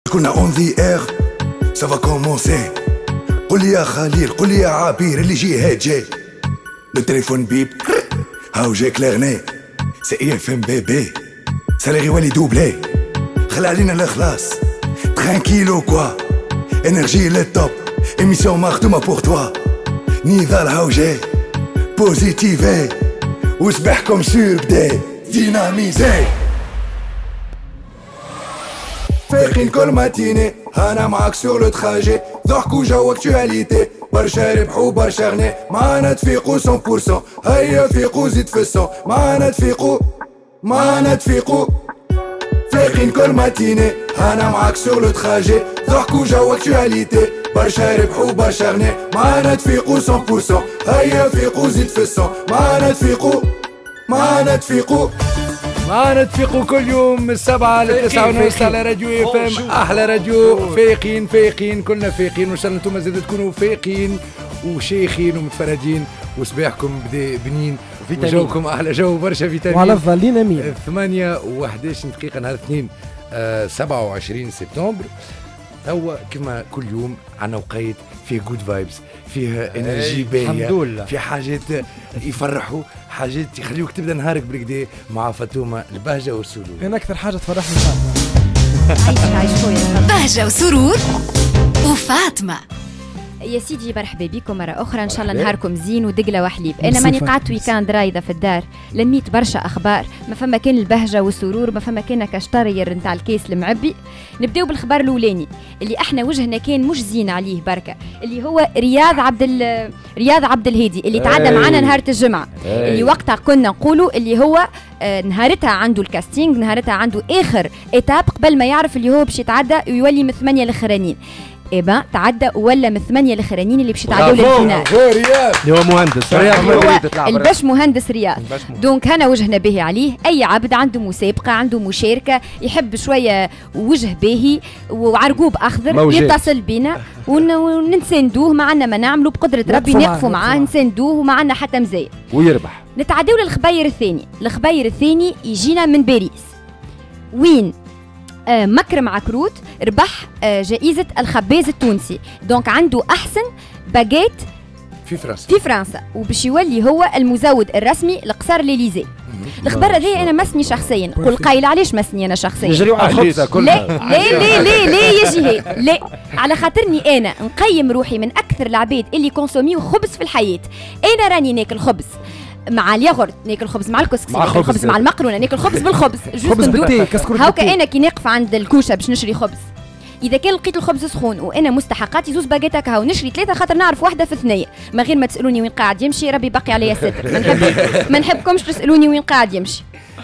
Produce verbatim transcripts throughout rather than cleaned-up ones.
كنا اون ذا اير سافا كومونسي. قول لي يا خليل، قول لي يا عبير، اللي جي هاد جاي. لو تليفون بيب هاو جاي كلارني. سي اي اف ام بيبي ساليري والي دوبلي. خلع علينا الاخلاص ترانكيلو كوا. انرجي لي توب ايميسيون مخدومه بور توا. نضال هاو جاي بوزيتيفي وصباحكم سور بداي ديناميزي. فايقين كل ماتيني انا معاك سور لو تراجي. ضحك وجو اكتواليتي برشا ربح وبرشا غني. معانا تفيقو مية بالمية. هيا فيقو زيد في الصون. معانا تفيقو معانا تفيقو. فايقين كل ماتيني انا معاك سور لو تراجي. ضحك وجو اكتواليتي برشا ربح وبرشا غني. معانا تفيقو مية بالمية. هيا فيقو زيد في الصون. معانا تفيقو معانا تفيقو معانا تفيقوا كل يوم من السبعة للتسعة ونص على راديو اف ام. احلى راديو. فايقين فايقين كلنا فايقين، وان شاء الله انتم زاد تكونوا فايقين وشيخين ومتفرجين وصباحكم بدا بنين وجوكم احلى جو برشا فيتامين. وعلى الظلين امين. ثمانية وحداش دقيقة نهار اثنين آه سبعة وعشرين سبتمبر. توا كما كل يوم عنا وقيت فيه جود فايبس، فيه انرجي باهيه، في حاجات يفرحوا، حاجات يخليوك تبدا نهارك بالكدا مع فاطمه البهجه والسرور. انا اكثر حاجه تفرحني فاطمه. عايش عايش خويا. بهجه وسرور وفاطمه. يا سيدي مرحبا بكم مرة أخرى، إن شاء الله نهاركم زين ودقلة وحليب. أنا ماني قعدت ويكاند رايدة في الدار، لميت برشا أخبار، ما فما كان البهجة والسرور، ما فما كان كشطرير نتاع الكيس المعبي. نبداو بالخبر الأولاني اللي احنا وجهنا كان مش زين عليه بركة، اللي هو رياض عبد رياض عبد الهادي اللي تعدى معنا نهار الجمعة، اللي وقتها كنا نقولوا اللي هو آه نهارتها عنده الكاستينج، نهارتها عنده آخر إتاب قبل ما يعرف اللي هو باش يتعدى ويولي من ثمانية الأخرانيين. إيه با تعدى ولا من الثمانية الأخرانيين اللي باش يتعدوا للفينال. اللي هو مهندس رياض الباش مهندس رياض. دونك هنا وجهنا باهي عليه. أي عبد عنده مسابقة عنده مشاركة يحب شوية وجه باهي وعرقوب أخضر موجود. يتصل بينا وننساندوه، ما عندنا ما نعملوا بقدرة ربي نقفوا معاه نساندوه وما عندنا حتى مزايا ويربح. نتعداو للخباير الثاني. الخباير الثاني يجينا من باريس وين آه مكرم عكروت ربح آه جائزة الخباز التونسي. دونك عنده أحسن باجيت في فرنسا في فرنسا وباش يولي هو المزود الرسمي لقصر ليليزي. الخبر هذا انا مسني شخصيا. قول قايل علاش مسني انا شخصيا؟ نجريو على الخبزه كلها. لا لا لا لا يجي هيك لا، على خاطرني انا نقيم روحي من اكثر العباد اللي كونسوميو خبز في الحياه. انا راني ناكل خبز مع الياغورت، ناكل خبز مع الكسكسي، ناكل خبز مع المقرونه، ناكل خبز بالخبز. خبز بالتي كسكروت. هاكا انا كي نقف عند الكوشه باش نشري خبز، اذا كان لقيت الخبز سخون وانا مستحقاتي زوز باجيت هكا ونشري ثلاثه خاطر نعرف واحده في ثنيه من غير ما تسالوني وين قاعد يمشي. ربي باقي عليا ستر. ما نحب ما نحبكمش تسالوني وين قاعد يمشي.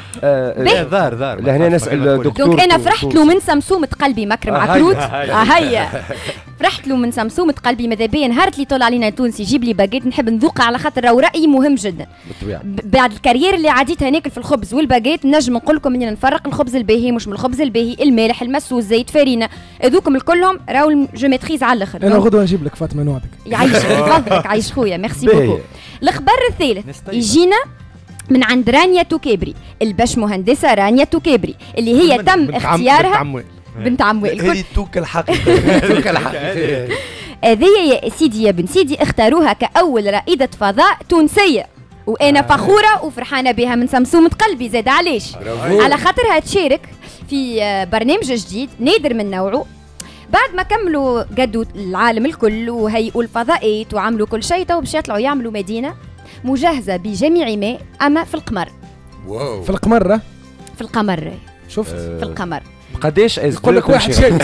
لا ذار ذار لهنا نسال دكتور. دونك انا فرحت له من سمسومه قلبي مكرم عكروت. هيا فرحت له من سمسومه قلبي. ماذا بيا نهار اللي طول علينا تونسي يجيب لي باجيت نحب نذوقها على خاطر راهو رايي مهم جدا. بعد الكارير اللي عديتها ناكل في الخبز والباجيت نجم نقول لكم اني نفرق الخبز الباهي مش من الخبز الباهي، المالح المسوس زيت فرينه هذوكم الكلهم راهو جو ميتريز على الاخر. انا غدوه نجيب لك فاطمه نوعدك. يعيشك يفضلك عايش خويا ميرسي بوكو. الخبر الثالث يجينا من عند رانيا توكيبري، الباش مهندسة رانيا توكيبري اللي هي تم اختيارها بنت عموال. هذه توك الحقيقة. توك الحقيقة. هذيا يا سيدي يا بن سيدي اختاروها كأول رائدة فضاء تونسية، وأنا فخورة وفرحانة بها من سمسومة قلبي. زاد علاش؟ على خاطرها تشارك في برنامج جديد نادر من نوعه. بعد ما كملوا قدوا العالم الكل وهيئوا الفضائيات وعملوا كل شيء، تو باش يطلعوا يعملوا مدينة مجهزة بجميع ما أما في القمر. واو. في القمر في القمر شفت في القمر. قداش يقول لك واحد شاري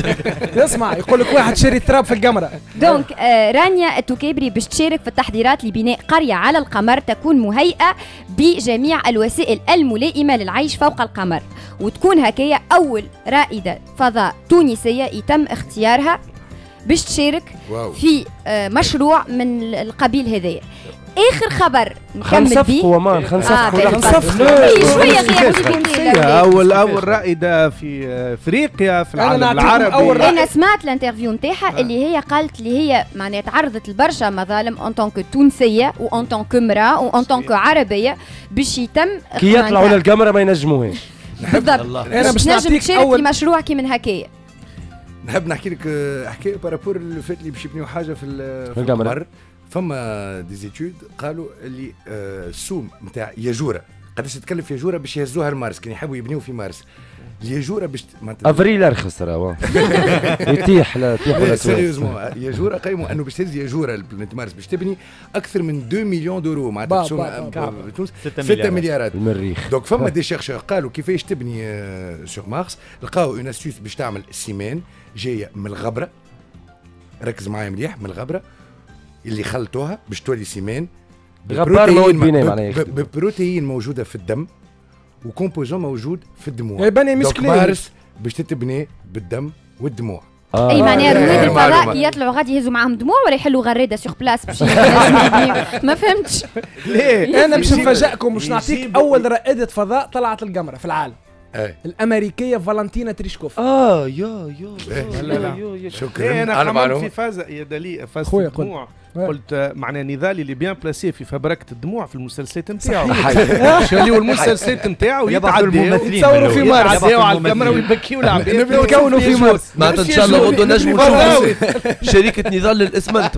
اسمع يقول لك واحد شاري التراب في القمرة. دونك آه رانيا التوكيبري باش تشارك في التحضيرات لبناء قرية على القمر تكون مهيئة بجميع الوسائل الملائمة للعيش فوق القمر، وتكون هكايا أول رائدة فضاء تونسية يتم اختيارها باش تشارك واو. في آه مشروع من القبيل هذايا. اخر خبر نكمل بيه. ومان خنصفقوا خنصفقوا شويه غير اول اول رائده في افريقيا في العالم العربي. انا سمعت الانترفيو نتاعها اللي هي قالت اللي هي معناها تعرضت لبرشا مظالم اون طونكو تونسيه وان طونكو امراه وان طونكو عربيه باش يتم كي يطلعوا للكاميرا ما ينجموهاش. بالضبط. انا باش نعطيك اول في مشروع كي من هكايا. نحب نحكي لك حكايه بارابور اللي فات اللي باش يبنيو حاجه في القمر. فما ديزيتود قالوا اللي السوم نتاع ياجوره قداش تتكلف ياجوره باش يهزوها لمارس كان يحبوا يبنيو في مارس. الياجوره باش افريل ارخص راه يتيح لا يتيح ولا سيريوزمون ياجوره قيموا انه باش تهز ياجوره لبلانيت مارس باش تبني اكثر من اثنين مليون دورو معناتها تونس ستة مليارات المريخ. دونك فما دي شيرشور قالوا كيفاش تبني سور مارس. لقاو اون استيوس باش تعمل سيمان جايه من الغبره. ركز معايا مليح من الغبره اللي خلطوها باش تولي سيمان غبار مواد بناء معناها ببروتين موجوده في الدم وكومبوزون موجود في الدموع. يبني مسكلين مارس باش تتبني بالدم والدموع. آه. اي معناها رواد الفضاء كي يطلعوا غادي يهزوا معاهم دموع ولا يحلوا غريده سيغ بلاس باش ما فهمتش. ليه انا باش نفاجئكم باش نعطيك اول رائده فضاء طلعت القمره في العالم. أي. الامريكيه فالنتينا تريشكوف. اه يا يا لا لا شكرا. انا خممت في فاز يا دليل فاز الدموع. قلت معناه نضالي اللي بيان بلاسي في فبركه الدموع في المسلسلات نتاعو. اللي هو المسلسلات نتاعو يتعدوا يتصوروا في مارس يصوروا على الكاميرا ويبكيو العباد يتكونوا في مارس. معناتها ان شاء الله غدوه نجموا نشوفوا شركه نضال للاسمنت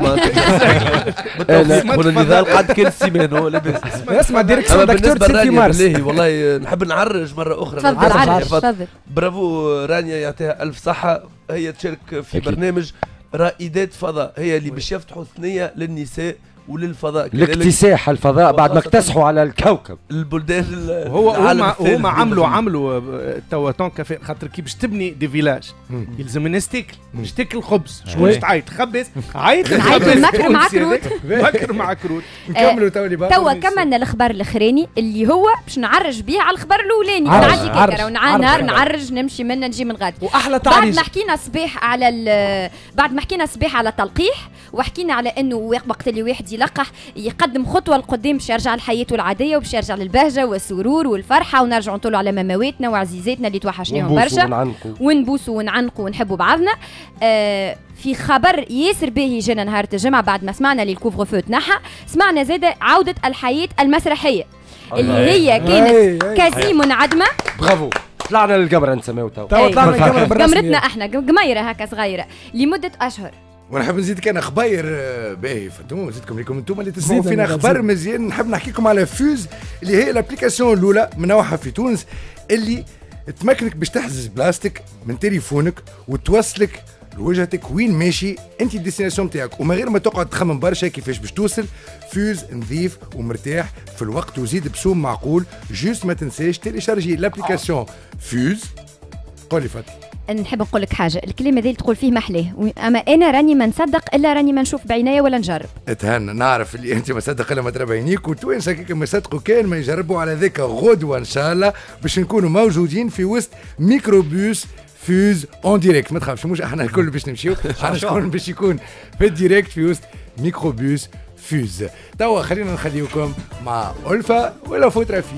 معناتها نضال قعد كل سيمانه لاباس. اسمع ديريكسيون دكتور في مارس. والله نحب نعرج مره اخرى. تفضل عرج تفضل. برافو رانيا يعطيها الف صحه. هي تشارك في برنامج رائدات فضاء هي اللي باش يفتحوا ثنيه للنساء وللفضاء لاكتساح الفضاء بعد ما اكتسحوا على الكوكب البلدان. هو هما هما عملوا عملوا توا كافي خاطر كي باش تبني دي فيلاج يلزم الناس تاكل باش تاكل خبز شكون باش تعيط خبز عيط عيط مكر مع كروت مكر مع كروت. نكملوا توا اللي توا كملنا الخبر الاخراني اللي هو باش نعرج به على الخبر الاولاني. نعدي كيكره ونهار نعرج نمشي منا نجي من غادي. واحلى تعريج بعد ما حكينا صباح على بعد ما حكينا صباح على تلقيح وحكينا على انه وقت اللي واحد يلقح يقدم خطوه لقدام باش يرجع لحياته العاديه وباش يرجع للبهجه والسرور والفرحه ونرجعوا نطلوا على ممواتنا وعزيزاتنا اللي توحشناهم برشا ونبوسوا ونعنقوا ونحبوا بعضنا. آه في خبر ياسر باهي جانا نهار الجمعه بعد ما سمعنا اللي الكوفغ فو تنحى سمعنا زاده عوده الحياه المسرحيه اللي هي كانت كازي منعدمه. برافو طلعنا للقمره نسميو تو طلعنا للقمره قمرتنا احنا قميره هكا صغيره لمده اشهر. ونحب نزيدك انا خباير باهي فانتم نزيدكم لكم انتم اللي تسمعوا فينا خبر مزيان. نحب نحكي لكم على فوز اللي هي الابليكاسيون الاولى من نوعها في تونس اللي تمكنك باش تحجز بلاستيك من تليفونك وتوصلك لوجهتك وين ماشي انت الديستيناسيون نتاعك وما غير ما تقعد تخمم برشا كيفاش باش توصل. فوز نظيف ومرتاح في الوقت وزيد بسوم معقول. جوست ما تنساش تيليشارجي لابليكاسيون فوز. قولي فاتي. نحب نقول لك حاجه الكلمه ذي تقول فيه محلاه اما انا راني ما نصدق الا راني ما نشوف بعينيا ولا نجرب. اتهنى نعرف اللي انت ما صدق الا ما ترى بعينيك وتوانسه كيك ما يصدقوا كان ما يجربوا على ذاك غدوه ان شاء الله باش نكونوا موجودين في وسط ميكروبوس فوز اون ديريكت. ما تخافش مش احنا الكل باش نمشيو احنا شكون باش يكون في الديريكت في وسط ميكروبوس فوز. توا خلينا نخليكم مع ألفا ولا فوت رفيق.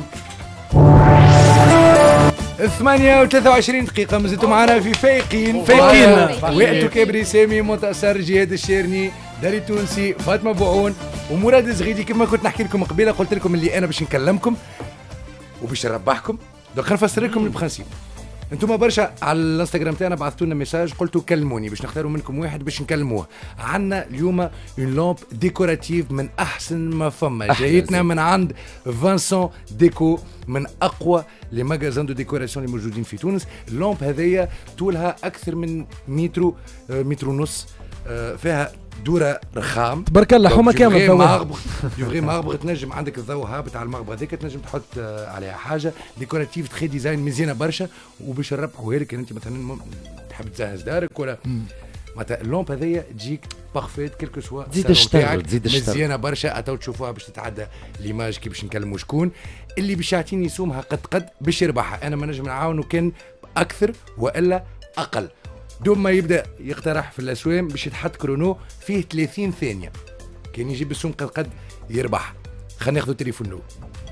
ثمانية وثلاثة وعشرين دقيقة مازلتوا معنا في فايقين فايقين وقتو كابري سامي منتصر جهاد الشيرني داري تونسي فاطمة بوعون ومراد الزغيدي. كما كنت نحكي لكم قبيله قلت لكم اللي انا باش نكلمكم وباش نربحكم. دونك نفسر لكم البرانسيب. انتم برشا على الانستغرام تاعنا بعثتوا لنا ميساج قلتوا كلموني باش نختاروا منكم واحد باش نكلموه. عندنا اليوم اون لامب ديكوراتيف من احسن ما فما جايتنا من عند فانسون ديكو من اقوى لي ماغازان دو ديكوراسيون اللي موجودين في تونس. اللامب هذيا طولها اكثر من متر متر ونص فيها دوره رخام تبارك الله حومه كامل مغبغ يفغي مغبغ تنجم عندك الضوء هابط على المغبغ هذيك تنجم تحط عليها حاجه ديكوراتيف تخي ديزاين مزيانه برشا وباش نربحوها لك انت مثلا تحب تزهز دارك ولا معناتها اللومب هذيا تجيك بارفيت كيلكو سوا تزيد الشطر تزيد الشطر مزيانه برشا اتو تشوفوها باش تتعدى ليماج كي باش نكلموا شكون اللي باش يعطيني سومها قد قد باش يربحها. انا ما نجم نعاونو كان اكثر والا اقل. دوم ما يبدا يقترح في الاسوام باش يتحط كرونو فيه ثلاثين ثانيه كان يجيب السوم قد قد يربح. خلينا ناخذ التليفون الاول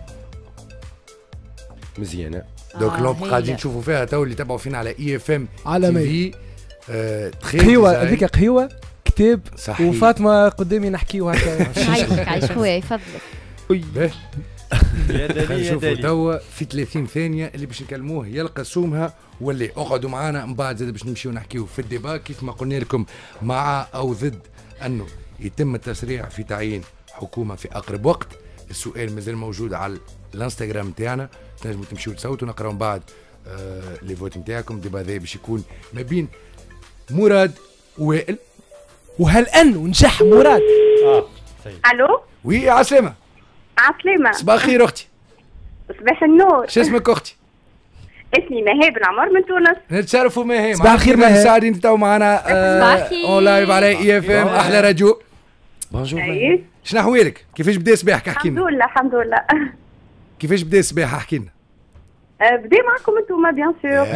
مزيانه. دوك آه لومب قاعدين نشوفوا فيها تو اللي تابعوا فينا على اي اف ام عالمي. آه قهوه هذيك قهوه كتاب صحيح. وفاطمه قدامي نحكيو هكا. عايشك عايش خويا يفضلك. يا دليل يا دليل. توا في ثلاثين ثانيه اللي باش نكلموه يلقى سومها واللي اقعدوا معنا من بعد زاد باش نمشيو نحكيو في الديبا كيف ما قلنا لكم مع او ضد انه يتم التسريع في تعيين حكومه في اقرب وقت. السؤال مازال موجود على الانستغرام نتاعنا، تنجموا تمشيو تصوتوا نقراو من بعد آه لي فوت نتاعكم. الديبا هذا باش يكون ما بين مراد ووائل. وهل ان ونجح مراد؟ اه الو وي عسلامة. عسلامة. صباح الخير اختي. صباح النور. شو اسمك اختي؟ اسمي مهاب العمر من تونس. نتشرفوا مهاب. صباح الخير مهاب. ساعدين تو معنا صباح الخير. اون لايف على اي اف ام احلى راديو. بونجور. شنو احوالك؟ كيفاش بدا صباحك؟ احكي لنا. الحمد لله الحمد لله. كيفاش بدا الصباح؟ احكي لنا. بدا معكم انتوما بيان سور.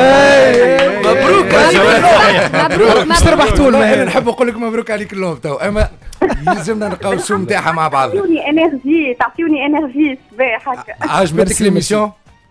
مبروك مبروك مبروك ربحتوا لنا. نحب نقول لك مبروك عليك اللوب تو، اما يلزمنا نلقاو السوم نتاعها مع بعضنا. تعطيوني انرجي تعطيوني انرجي الصباح هكا. عجبتك ليميسيون؟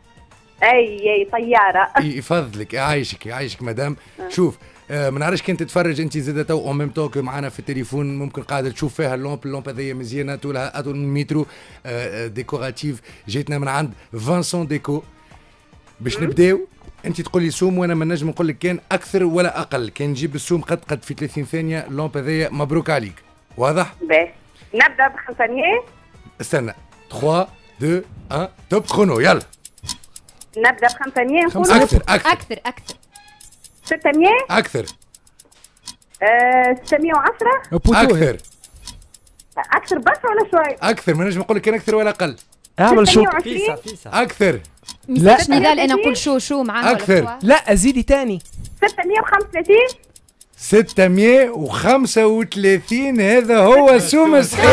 اي اي طياره. يفضلك يعيشك يعيشك مدام. شوف آه ما نعرفش كنت تتفرج انت زاد تو اون ميم توك معنا في التليفون، ممكن قاعده تشوف فيها اللومب اللومب هذيا مزيانه طولها اطول من مترو آه ديكوراتيف جيتنا من عند فانسون ديكو. باش نبداو انت تقول لي سوم وانا ما نجم نقول لك كان اكثر ولا اقل، كان نجيب السوم قد قد في ثلاثين ثانيه اللومب هذيا. مبروك عليك. واضح؟ باهي نبدا بخمسمية. استنى ثلاثة اثنين واحد توب خونو يلا. نبدا بخمسمية نقول اكثر اكثر اكثر اكثر ستمية اكثر آه ستمية وعشرة اكثر اكثر برشا ولا شوي؟ اكثر ما نجم نقول لك كان اكثر ولا اقل. اعمل شو فيسا فيسا اكثر. لا نضال انا نقول شو شو معاه اكثر. لا زيدي تاني. ستمية وخمسة وثلاثين ستمية وخمسة وثلاثين هذا هو السوم الصحيح.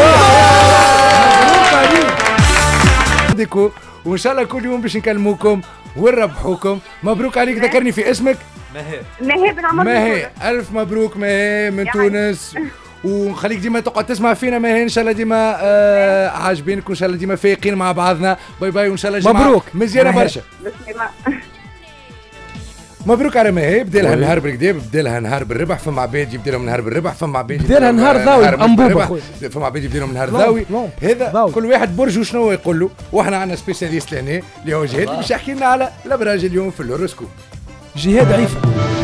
مبروك عليك ديكو، وان شاء الله كل يوم باش نكلموكم ونربحوكم. مبروك عليك. ذكرني في اسمك. مهاب. مهاب العمر. مهاب الف مبروك مهاب من تونس، ونخليك ديما تقعد تسمع فينا مهاب. ان شاء الله ديما آه عاجبينك، وان شاء الله ديما فايقين مع بعضنا. باي باي وان شاء الله جماعة مبروك مزيانه برشا. بسلامة. مبروك على مهاب. بدا لها نهار بالكدا، بدا لها نهار بالربح. فما عباد يبدا لهم نهار بالربح، فما عباد بدا لها نهار ضاوي انبوبه خويا، فما عباد يبدا لهم نهار ضاوي. هذا كل واحد برج شنو يقول له. واحنا عندنا سبيسياليست لهنا اللي هو جهاد باش يحكي لنا على الابراج اليوم في الهوروسكوب. جهاد عيفه.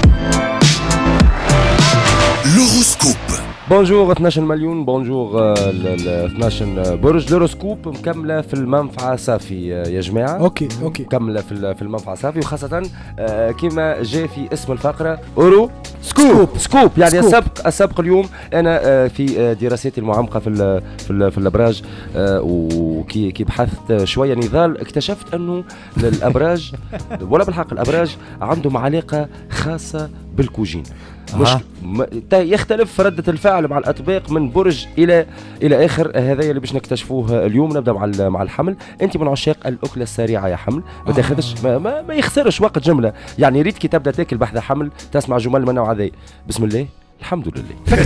الهوروسكوب. بونجور اثناش مليون. بونجور ال اثناش برج. الهوروسكوب مكمله في المنفعه صافي يا جماعه. اوكي اوكي مكمله في في المنفعه صافي، وخاصه كما جاء في اسم الفقره اورو سكوب. سكوب يعني سكوب. السبق السبق اليوم انا في دراستي المعمقه في ال في, ال في الابراج، وكي كي بحثت شويه نضال اكتشفت انه الابراج ولا بالحق الابراج عندهم علاقه خاصه بالكوجين. مش يختلف في ردة الفعل مع الأطباق من برج إلى إلى آخر. هذا اللي باش نكتشفوه اليوم. نبدأ مع مع الحمل. أنت من عشاق الأكلة السريعة يا حمل، ما تاخذش ما, ما, ما يخسرش وقت جملة. يعني ريت كي تبدأ تاكل بحذا حمل تسمع جمل من النوع هذا. بسم الله الحمد لله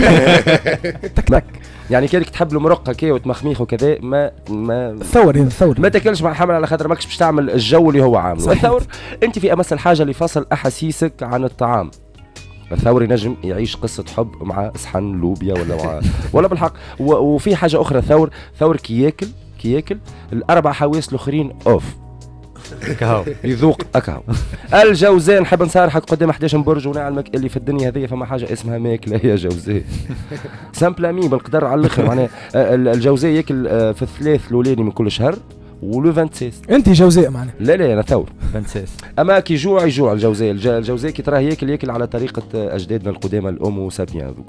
تك تك. يعني كانك تحب المرقه كي وتمخميخ وكذا ما ما ثور الثور ما تاكلش مع الحمل على خاطر ماكش باش تعمل الجو اللي هو عامله. الثور انت في امس الحاجه لفصل احاسيسك عن الطعام. الثور ينجم يعيش قصة حب مع صحن لوبيا ولا مع ولا بالحق. وفي حاجة أخرى، ثور ثور كي ياكل كي ياكل الأربع حواس الآخرين أوف كهو يذوق أكهو. الجوزاء نحب نصارحك قدام احد عشر برج ونعلمك اللي في الدنيا هذه فما حاجة اسمها ماكلة يا جوزاء. سامبلامي بالقدر على الآخر. معناها الجوزاء ياكل في الثلاث الأولاني من كل شهر ولو ستة وعشرين. انت جوزاء معنا؟ لا لا انا ثور ستة وعشرين. اما كي يجوع يجوع الجوزاء. الجوزاء كي تراه ياكل ياكل على طريقه اجدادنا القدامى الامو سابيان هذوك.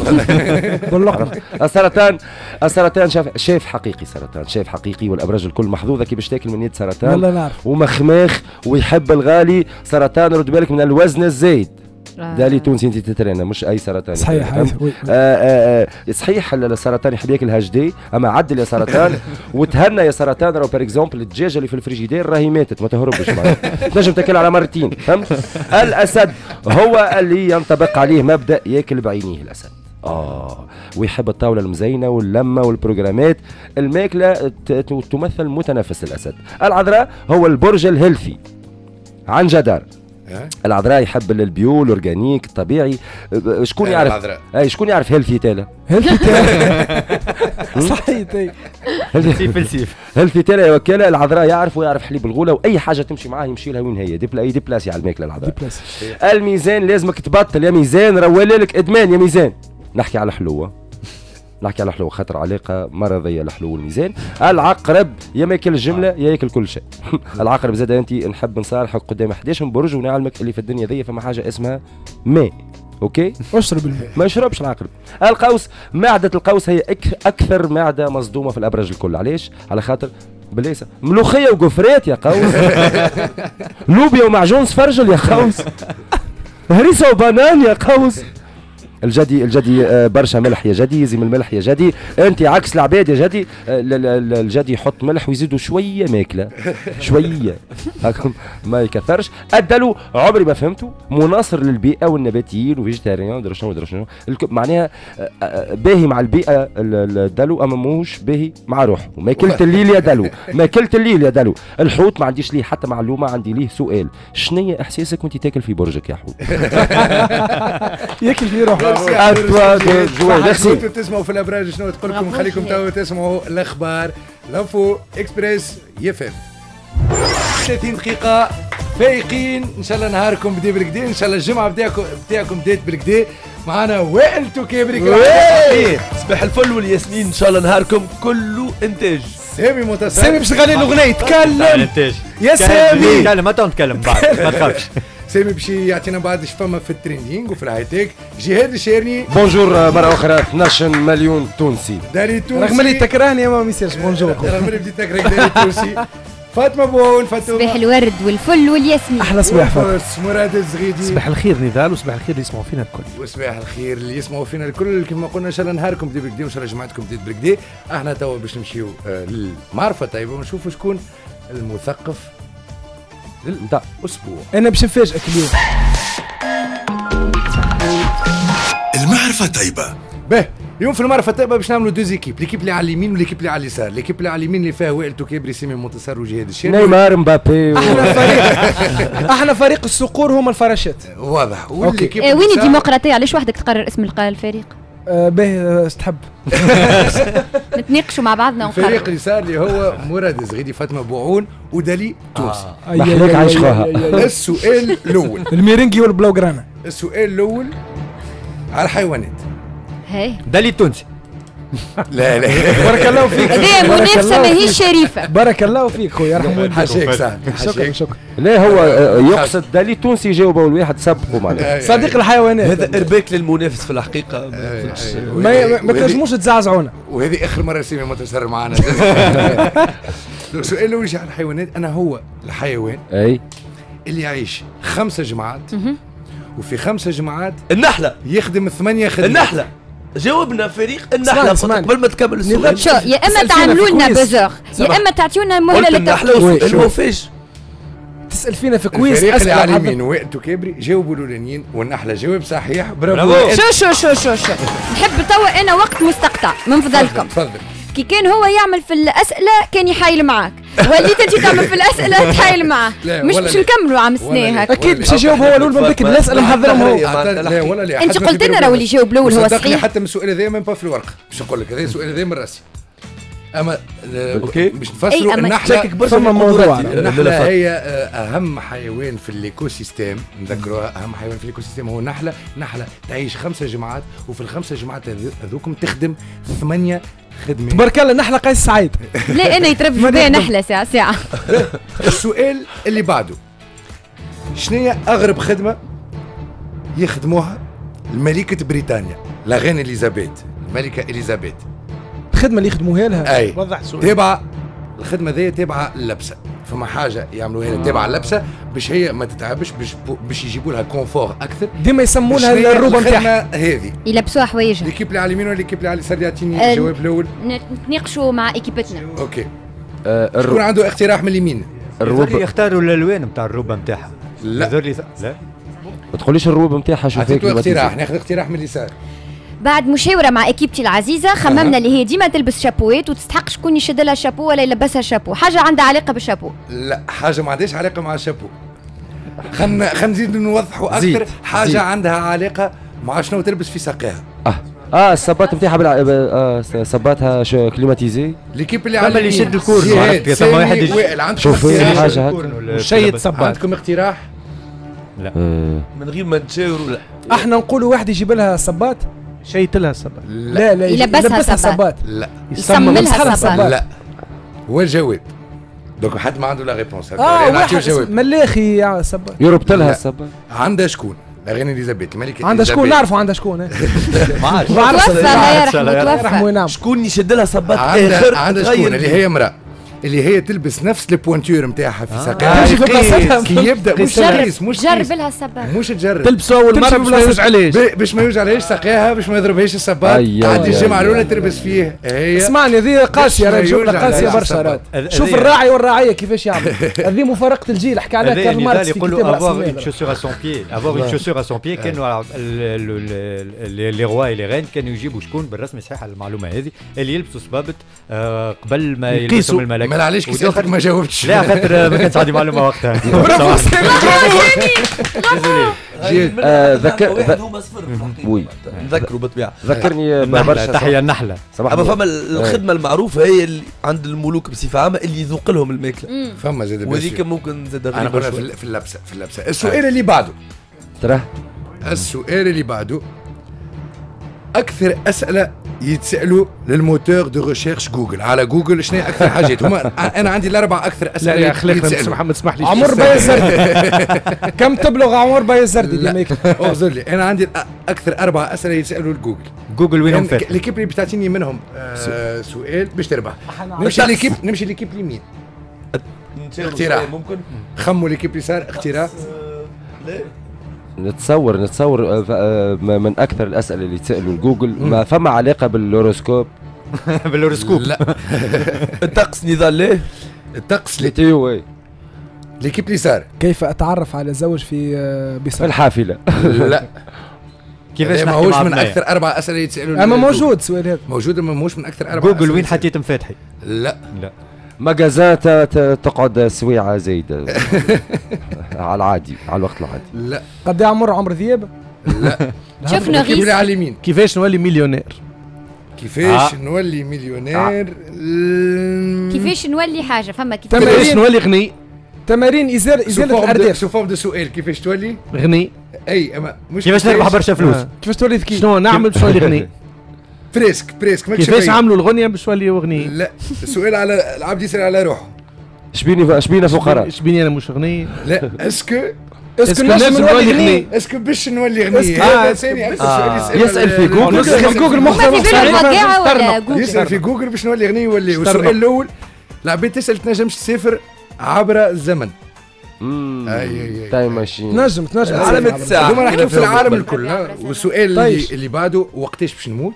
باللقمه. السرطان السرطان شاف شاف حقيقي. سرطان شاف حقيقي والابراج الكل محظوظه كي باش تاكل من يد سرطان. والله نعرف. ومخماخ ويحب الغالي. سرطان رد بالك من الوزن الزايد. ده اللي تونسي انت تترينا مش اي سرطان. صحيح. آه آه آه صحيح السرطان يحب ياكل هاجدي، اما عدل يا سرطان وتهنى يا سرطان. راهو بار اكزومبل الدجاجه اللي في الفريجيدير راهي ماتت ما تهربش تنجم تاكل على مرتين فهمت. الاسد هو اللي ينطبق عليه مبدا ياكل بعينيه. الاسد اه ويحب الطاوله المزينه واللمه والبروجرامات. الماكله تمثل متنفس الاسد. العذراء هو البرج الهيلثي عن جدار. العذراء يحب البيو الاورجانيك الطبيعي. شكون يعرف اي شكون يعرف هيلثي تالا؟ هيلثي تالا صحيح هيلثي فلسيف هيلثي تالا يا وكاله. العذراء يعرف ويعرف حليب الغوله واي حاجه تمشي معاه يمشي لها وين هي دي اي ديبلاسي على الماكله العذراء. الميزان لازمك تبطل يا ميزان، روالك ادمان يا ميزان. نحكي على حلوه نحكي على حلو خاطر علاقه مرضيه الحلو والميزان. العقرب يا ما ياكل الجمله يا ياكل كل شيء. العقرب زاد انت نحب نصالحك قدام احد عشر برج ونعلمك اللي في الدنيا ذي فما حاجه اسمها ماء. اوكي اشرب الماء ما يشربش العقرب. القوس معده القوس هي اكثر معده مصدومه في الابراج الكل. علاش؟ على خاطر بليسه ملوخيه وقفرات يا قوس لوبيا ومعجون سفرجل يا قوس هريسه وبنان يا قوس. الجدي الجدي برشا ملح يا جدي، يزي من الملح يا جدي، انت عكس العباد يا جدي. الجدي يحط ملح ويزيدوا شويه ماكله شويه هاكم ما يكثرش. الدلو عمري ما فهمته، مناصر للبيئه والنباتيين وفيجيتاريان ودرا شنو ودرا شنو معناها باهي مع البيئه الدلو اما موش باهي مع روحه. ما كلت الليل يا دلو ما كلت الليل يا دلو. الحوت ما عنديش ليه حتى معلومه، عندي ليه سؤال. شنية احساسك وانت تاكل في برجك يا حوت؟ ياكل في روحه. انتوا تسمعوا في الابراج شنو تقول لكم. خليكم تو تسمعوا الاخبار لافو اكسبريس يفهم. ثلاثين دقيقة فايقين ان شاء الله نهاركم بدا بالكدا، ان شاء الله الجمعة بتاعكم بتاعكم بدات بالكدا. معنا وائل توكيبري صباح الفل والياسمين، ان شاء الله نهاركم كله انتاج. سامي متصل سامي باش تغني الاغنية تكلم يا سامي تكلم ما تكلم بعد ما تخافش. سامي باش يعطينا بعض ايش فما في التريندينغ وفي الهاي تك. جهاد الشيرني بونجور مرة أخرى اثناش مليون تونسي. داري تونسي رغم اللي تكرهني ما ميساج بونجور رغم اللي بديت تكرهك داري تونسي. فاطمة بون فاطمة صباح الورد والفل والياسمين. احلى صباح فاطمة. مراد الزغيدي صباح الخير نضال وصباح الخير اللي يسمعوا فينا الكل. وصباح الخير اللي يسمعوا فينا الكل. كما قلنا ان شاء الله نهاركم بدا بالكدا وان شاء الله جمعتكم بدات بالكدا. احنا توا باش نمشيو للمعرفة طيبة ونشوفوا شكون المثقف نتاع اسبوع. انا باش نفاجئك اليوم. المعرفة طيبة. به اليوم في المعرفة طيبة باش نعملوا دوز ايكيب، ليكيب اللي على اليمين وليكيب اللي على اليسار. ليكيب اللي على اليمين اللي فيها وائل توكيبري سامي منتصر وجهاد الشيري نيمار مبابي. احنا فريق احنا فريق الصقور هما الفراشات. واضح. والليكيب وين الديمقراطية؟ علاش وحدك تقرر اسم الفريق؟ آه باهي استحب نتناقشوا مع بعضنا ونقرروا. الفريق اليسار اللي هو مراد الزغيدي فاطمة بوعون ودالي تونسي. محلاك عايش خوها. السؤال الاول الميرينجي والبلوغرانا. السؤال الاول على الحيوانات. هاي دالي التونسي. لا لا بارك الله فيك. هذه منافسة ماهيش شريفة. بارك الله فيك خويا يرحم والديك. حاشاك صاحبي شكرا شكرا. لا هو يقصد دالي تونسي يجاوب اول واحد سبقوا معناها. صديق الحيوانات. هذا ارباك للمنافس في الحقيقه. ما ما تنجموش تزعزعونا. وهذه اخر مره سيمي منتصر معنا. السؤال الاول على الحيوانات. انا هو الحيوان اي اللي يعيش خمسة جماعات وفي خمسة جماعات النحله يخدم ثمانية خدمات. النحله جاوبنا فريق النحله قبل ما تكمل السؤال. شو يا اما تعملوا لنا بزوغ يا اما تعطيونا مهله للتفكير. الموفيش تسال فينا في كويس. الفريق اللي على اليمين وائل توكيبري جاوبوا الاولانيين والنحله جاوب صحيح. برافو. شو شو شو شو شو نحب توا انا وقت مستقطع من فضلكم. تفضل. كي كان هو يعمل في الاسئله كان يحايل معاك، وليت انت تعمل في الاسئله تحايل معاه. مش باش نكملوا عام سنه هكا. اكيد باش يجاوب هو الاول من بكري. الاسئله محضرهم هو. لا ولا لا. انت قلت لنا راهو اللي يجاوب الاول هو صحيح. حتى من السؤال هذا ما با في الورقه باش نقول لك هذا السؤال هذا من راسي. اما اوكي باش نفسروا النحله. فما موضوع. النحله هي اهم حيوان في الايكو سيستيم. نذكروها اهم حيوان في الايكو سيستيم هو النحله. النحله تعيش خمسة جماعات وفي الخمسة جماعات هذوكم تخدم ثمانية خدمة. تبارك الله النحله قيس سعيد. لا انا يترفج بها نحله ساعه ساعه. السؤال اللي بعده شنو هي اغرب خدمه يخدموها الملكه بريطانيا لا غين اليزابيث الملكه اليزابيث؟ الخدمه اللي يخدموها لها. اي تابعه الخدمه ذي تابعه اللبسه. فما حاجه يعملوها لها تابعه اللبسه باش هي ما تتعبش باش باش يجيبوا لها كونفور اكثر. ديما يسمونها الروبه نتاعها هذه يلبسوها حوايجها. ليكيب اللي على اليمين ولا ليكيب اللي على اليسار يعطيني الجواب الاول. نتناقشوا مع ايكيبتنا. اوكي. آه شكون عنده اقتراح من اليمين؟ الروبه يختاروا الالوان نتاع الروبه نتاعها. لا لا ما تقوليش الروبه نتاعها. شوف هيك اقتراح. ناخذ اقتراح من اليسار. بعد مشاوره مع اكيبتي العزيزه خممنا اللي هي ديما تلبس شابوات وتستحق شكون يشد لها شابو ولا يلبسها شابو. حاجه عندها علاقه بالشابو؟ لا حاجه ما عندهاش علاقه مع الشابو. خلينا خلينا نزيد نوضحوا اكثر حاجه زيد. عندها علاقه مع شنو تلبس في ساقيها. اه اه الصبات نتاعها بلع... اه صباتها شو كليماتيزي. ليكيب اللي على اللي يشد الكور ثم واحد شوف حاجه هكا شيد صبات. عندكم اقتراح؟ لا من غير ما نتشاوروا. لا احنا نقولوا واحد يجيب لها صبات شيت لها الصبات. لا لا يلبسها صبات. لا يسمم لها صبات. لا هو الجواب. دوك حد ما عنده لا ريبونس. اه واحد ملاخي يا صبات يربط لها الصبات. عندها شكون؟ الاغاني اليزابيث الملكه عندها شكون نعرفوا عندها شكون. ما عرفش الله يرحمه. شكون يشد لها صبات اخر. عندها شكون اللي هي امراه اللي هي تلبس نفس البوانتور نتاعها في ساقها. تمشي في بلاصتها كي يبدا مش تقيس مش جرب لها الصبات. مش تجرب تلبسه اول مره باش ما يوجعليش باش ما يوجعليش ساقيها باش ما يضربهاش الصبات. تعدي الجمعه الاولى تلبس فيه هي. اسمعني هذه قاسيه راهي جمله قاسيه برشا. شوف الراعي والراعيه كيفاش يعمل. هذه مفارقه الجيل حكى عليها كارل ماركس في كتاب راس المال. افوار شوسور ا سون بيي افوار اون شوسور ا سون بيي كانوا لي روا لي رين كانوا يجيبوا شكون بالرسم صحيح على المعلومه هذه اللي يلبسوا صبابه قبل ما يلبسوا الملك. ما علاش كي ما جاوبتش. لا خاطر ما كانش عندي معلومه وقتها. ذكر هما صفر وي نذكروا بالطبيعه. ذكرني برشا تحيه النحله. اما فما الخدمه المعروفه هي اللي عند الملوك بصفه عامه اللي يذوق لهم الماكله. فما زاد وهذيك ممكن زاد غريبه شويه في اللبسه في اللبسه. السؤال اللي بعده ترى السؤال اللي بعده اكثر اسئله يتسالوا للموتور دو ريشيرش جوجل. على جوجل شنو اكثر حاجات هما؟ انا عندي الاربع اكثر اسئله. لا يا اخي محمد اسمح لي. عمر بايزردي كم تبلغ عمر بايزردي؟ لا اعذر لي انا عندي اكثر اربع اسئله يتسالوا لجوجل. جوجل وينهم فات؟ ليكيب اللي بتعطيني منهم آه سؤال باش تربح. نمشي ليكيب نمشي ليكيب اليمين. اقتراح ممكن خموا ليكيب اليسار اقتراح. لا نتصور نتصور من اكثر الاسئله اللي تسالوا لجوجل ما فما علاقه بالهوروسكوب. بالهوروسكوب لا. الطقس نضال ليه؟ الطقس ليتيو اي. ليكيب اليسار. كيف اتعرف على زوج في بصر الحافله. لا كيفاش ما هوش من اكثر اربع اسئله يتسالوا. اما موجود سؤال هذا موجود اما ماهوش من اكثر اربع. جوجل وين حطيت مفاتحي؟ لا لا مجازات تقعد سويعه زايده على العادي على الوقت العادي. لا قد عمر عمر ذياب. لا شفنا غيث على اليمين. كيفاش نولي مليونير؟ كيفاش آه. نولي مليونير آه. ل... كيفاش نولي حاجه فما كيفاش نولي غني. تمارين ازاله ازاله الارداف. سو فورم دو سؤال كيفاش تولي غني. اي اما مش كيفاش نربح برشا فلوس. آه. كيفاش تولي ذكي. شنو نعمل باش نولي غني؟ بريسك بريسك كيفاش عملوا الغنيه باش نولي غني؟ لا السؤال على العبد يسال على روحه. شبيني شبينا فقراء. شبيني انا مش غني. لا اسكو اسكو لازم نولي غني. اسكو باش نولي غني. هذا ثاني اكثر سؤال يسال في جوجل. يسال جوجل محترم يسال في جوجل باش نولي غني ولا. والسؤال الاول العباد تسال تنجمش تسافر عبر الزمن. امم اي اي تايم ماشين. تنجم تنجم علامة الساعة. هما نحكيو في العالم الكل. والسؤال اللي, اللي بعده وقتاش باش نموت؟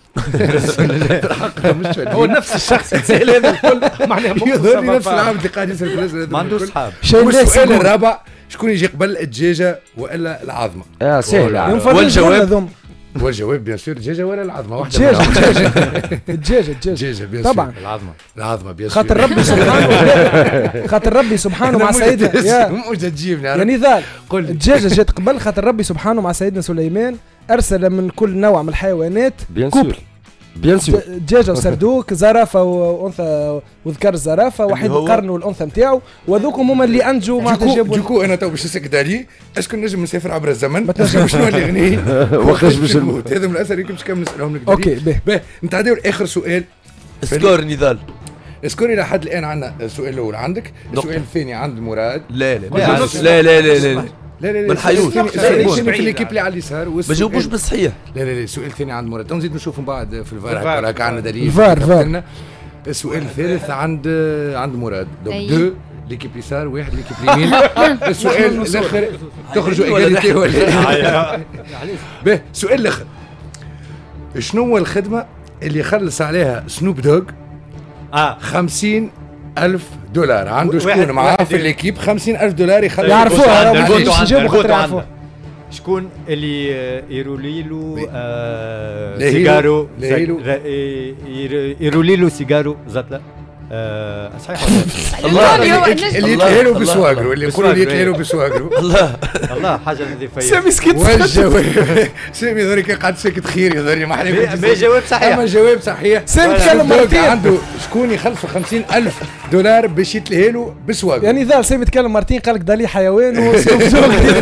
هو نفس الشخص يتسال هذا الكل معناها يظهر لي نفس العبد اللي قاعد يسال في الاسئله. ما عندوش صحاب. والسؤال الرابع شكون يجي قبل الدجاجه والا العظمه؟ اه سهل. والجواب والجواب بيان سور الدجاجه ولا العظمه واحده. الدجاجه الدجاجه الدجاجه بيان سور. طبعا العظمه العظمه بيان سور. خاطر ربي سبحانه خاطر ربي سبحانه مع سيدنا يا مش تجيبني يا نضال. الدجاجه جات قبل خاطر ربي سبحانه مع سيدنا سليمان ارسل من كل نوع من الحيوانات كوبل. بيان سور. دجاجه وسردوك زرافه وانثى وذكر الزرافه وحيد القرن والانثى نتاعو وذوكم هما اللي انجوا مع جابوا. دوكو انا تو باش نسكت عليه اسكو نجم نسافر عبر الزمن ما تنجمش نولي غني وقتاش باش نموت. هذا من الاسئله اللي باش كم نسالهم لك. اوكي باهي باهي نتعداو لاخر سؤال. سكور نضال. سكور الى حد الان عندنا السؤال الاول عندك. السؤال الثاني عند مراد. لا لا لا لا لا لا لا لا ما نحيوش. الثاني في الليكيب اللي على اليسار. ما جاوبوش بالصحيح. لا لا لا السؤال الثاني عند مراد. نزيد نشوفوا بعد في الفار هكا عندنا دليل. الفار فار. السؤال الثالث عند عند مراد. دونك دو ليكيب يسار واحد ليكيب اليمين. السؤال الاخر تخرجوا ايجاليتي ولا. باهي السؤال الاخر شنو هو الخدمه اللي خلص عليها سنوب دوغ اه خمسين ألف دولار؟ عنده شكون معاه في الليكيب خمسين ألف دولار يخلص يعرفوها باش يجيبوا خاطر يعرفوها. شكون اللي يرولي له سيجارو يرولي له سيجارو زطله آه صحيح الله اللي يتهيلوا بسواقرو اللي يقولوا اللي يتهيلوا بسواقرو الله الله حاجه اللي فيا سامي سكت والجواب سامي ذريك قاعد ساكت خير يا ذري ما عليك ما جواب صحيح اما جواب صحيح سامي تكلم مرتين عنده شكون يخلصوا خمسين ألف دولار باش يتلهيلوا بسواقرو يعني ذا سامي تكلم مرتين قال لك دالي حيوان وسوف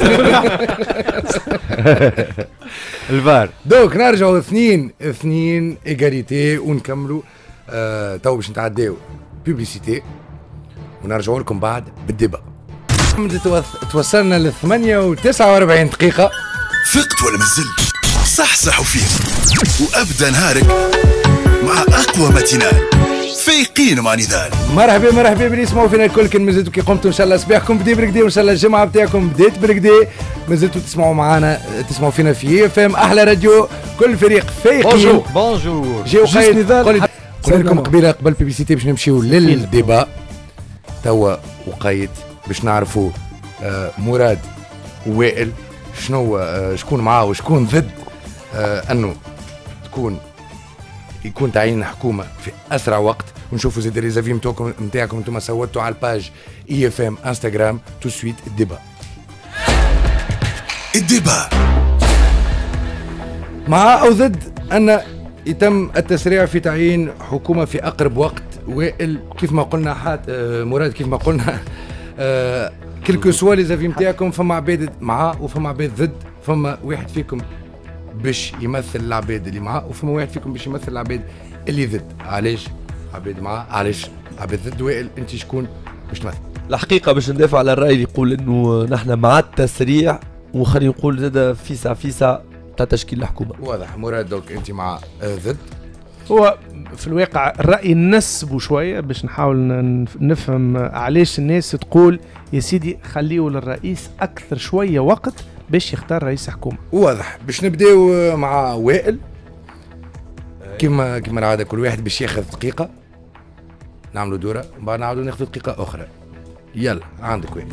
الفار دوك نرجعوا اثنين اثنين ايغاليتي ونكملوا آه تو باش نتعداو بيبليسيتي ونرجعوا لكم بعد بالديبا. توصلنا ل ثمانية وتسعة وأربعين دقيقة. فقت ولا مازلت؟ صحصح فيه وابدا نهارك مع اقوى متنال فايقين مع نضال. مرحبا مرحبا باللي يسمعوا فينا الكل. كان مازلتوا كي قمتوا ان شاء الله صباحكم بدا بركدي وان شاء الله الجمعه بتاعكم بدات بركدي. مازلتوا تسمعوا معنا تسمعوا فينا في اف ام احلى راديو كل فريق فايقين. بونجور بونجور جاو قايد قلت لكم قبيله قبل بيبيسيتي باش نمشيو للديبا توا وقايد باش نعرفوا آه مراد ووائل شنو آه شكون معاه وشكون ضد آه انه تكون يكون تعيين الحكومه في اسرع وقت. ونشوفوا زيد الريزافي نتاعكم نتاعكم انتم صوتوا على الباج اي اف ام انستغرام تو سويت الديبا. الديبا مع او ضد ان يتم التسريع في تعيين حكومه في اقرب وقت. وائل كيف ما قلنا حات آه مراد كيف ما قلنا آه كلكو سوا لي زافي نتاعكم فما عباد معاه وفما عباد ضد. فما واحد فيكم باش يمثل العباد اللي معاه وفما واحد فيكم باش يمثل العباد اللي ضد. علاش عباد معاه علاش عباد ضد؟ وائل انت شكون باش تمثل؟ الحقيقه باش ندافع على الراي اللي يقول انه نحن مع التسريع وخلينا نقول زاد فيسع فيسع تاع تشكيل الحكومه. واضح. مراد دوك انت مع آه ضد. هو في الواقع الرأي نسبه شوية باش نحاول نفهم علاش الناس تقول يا سيدي خليه للرئيس أكثر شوية وقت باش يختار رئيس حكومة. واضح. باش نبداو مع وائل كما كما العادة كل واحد باش ياخذ دقيقة نعملوا دورة ومن بعد نعاودوا ناخذ دقيقة أخرى. يلا عندك وائل.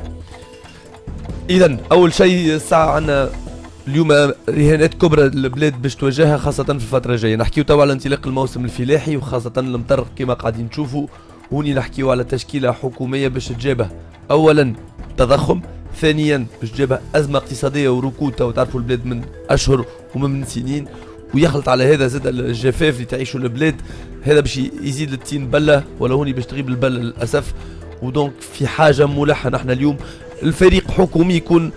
إذا أول شيء الساعة عندنا اليوم رهانات كبرى البلاد باش تواجهها خاصة في الفترة الجاية. نحكيو توا على انطلاق الموسم الفلاحي وخاصة المطر كما قاعدين نشوفوا. هوني نحكيو على تشكيلة حكومية باش تجابه أولا تضخم، ثانيا باش تجابه أزمة اقتصادية وركود. توا تعرفوا البلاد من أشهر ومن سنين ويخلط على هذا زاد الجفاف اللي تعيشوا البلاد. هذا باش يزيد التين بلة ولا هوني باش تغيب البلة للأسف. ودونك في حاجة ملحة نحن اليوم الفريق حكومي يكون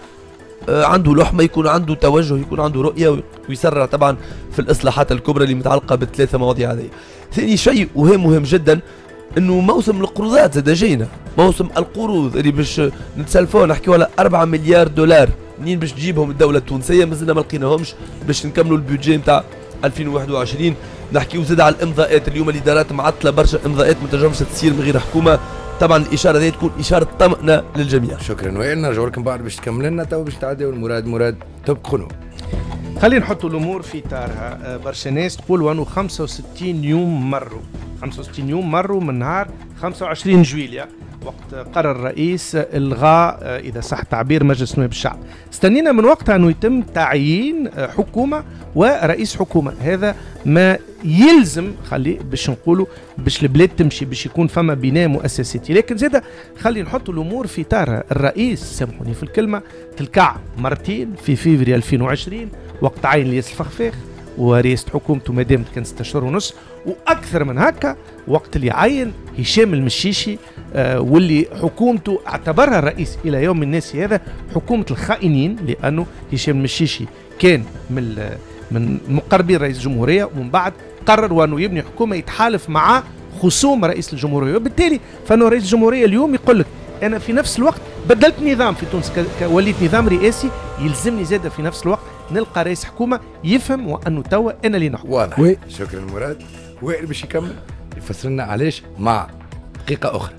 عنده لحمه، يكون عنده توجه، يكون عنده رؤيه ويسرع طبعا في الاصلاحات الكبرى اللي متعلقه بالثلاثه مواضيع هذه. ثاني شيء وهو مهم جدا انه موسم القروضات زاد جاينا، موسم القروض اللي باش نتسلفوه نحكيو على أربعة مليار دولار. منين باش تجيبهم الدوله التونسيه؟ مازلنا ما لقيناهمش باش نكملوا البيدجي نتاع ألفين وواحد وعشرين. نحكيو زاد على الامضاءات، اليوم الادارات معطله برشا امضاءات ما تنجمش تصير من غير حكومه. طبعا الاشاره هذه تكون اشاره طمأنه للجميع. شكرا وائل. نرجعوا لكم بعد باش تكمل لنا تو باش تعداو المراد. مراد تبقوا خلينا نحطوا الامور في اطارها. برشا ناس تقول وانه خمسة وستين يوم مروا خمسة وستين يوم مروا من نهار خمسة وعشرين جويلية وقت قرر الرئيس الغاء اذا صح التعبير مجلس نواب الشعب. استنينا من وقتها انه يتم تعيين حكومه ورئيس حكومه. هذا ما يلزم خلي باش نقولوا باش البلاد تمشي باش يكون فما بناء مؤسساتي. لكن زاده خلي نحطوا الامور في اطارها. الرئيس سامحوني في الكلمه تلكع مرتين في فيفري ألفين وعشرين وقت عين الياس الفخفاخ ورئاسة حكومته ما دامت كان ستة اشهر ونص، واكثر من هكا وقت اللي عين هشام المشيشي آه واللي حكومته اعتبرها الرئيس الى يوم الناس هذا حكومه الخائنين، لانه هشام المشيشي كان من من مقربين رئيس الجمهوريه ومن بعد قرر انه يبني حكومه يتحالف مع خصوم رئيس الجمهوريه. وبالتالي فانه رئيس الجمهوريه اليوم يقول لك انا في نفس الوقت بدلت نظام في تونس وليت نظام رئاسي، يلزمني زاده في نفس الوقت نلقى رئيس حكومه يفهم وانه توا انا اللي نحكم. واضح. وي. شكرا مراد. وائل باش يكمل يفسر لنا علاش مع دقيقه اخرى.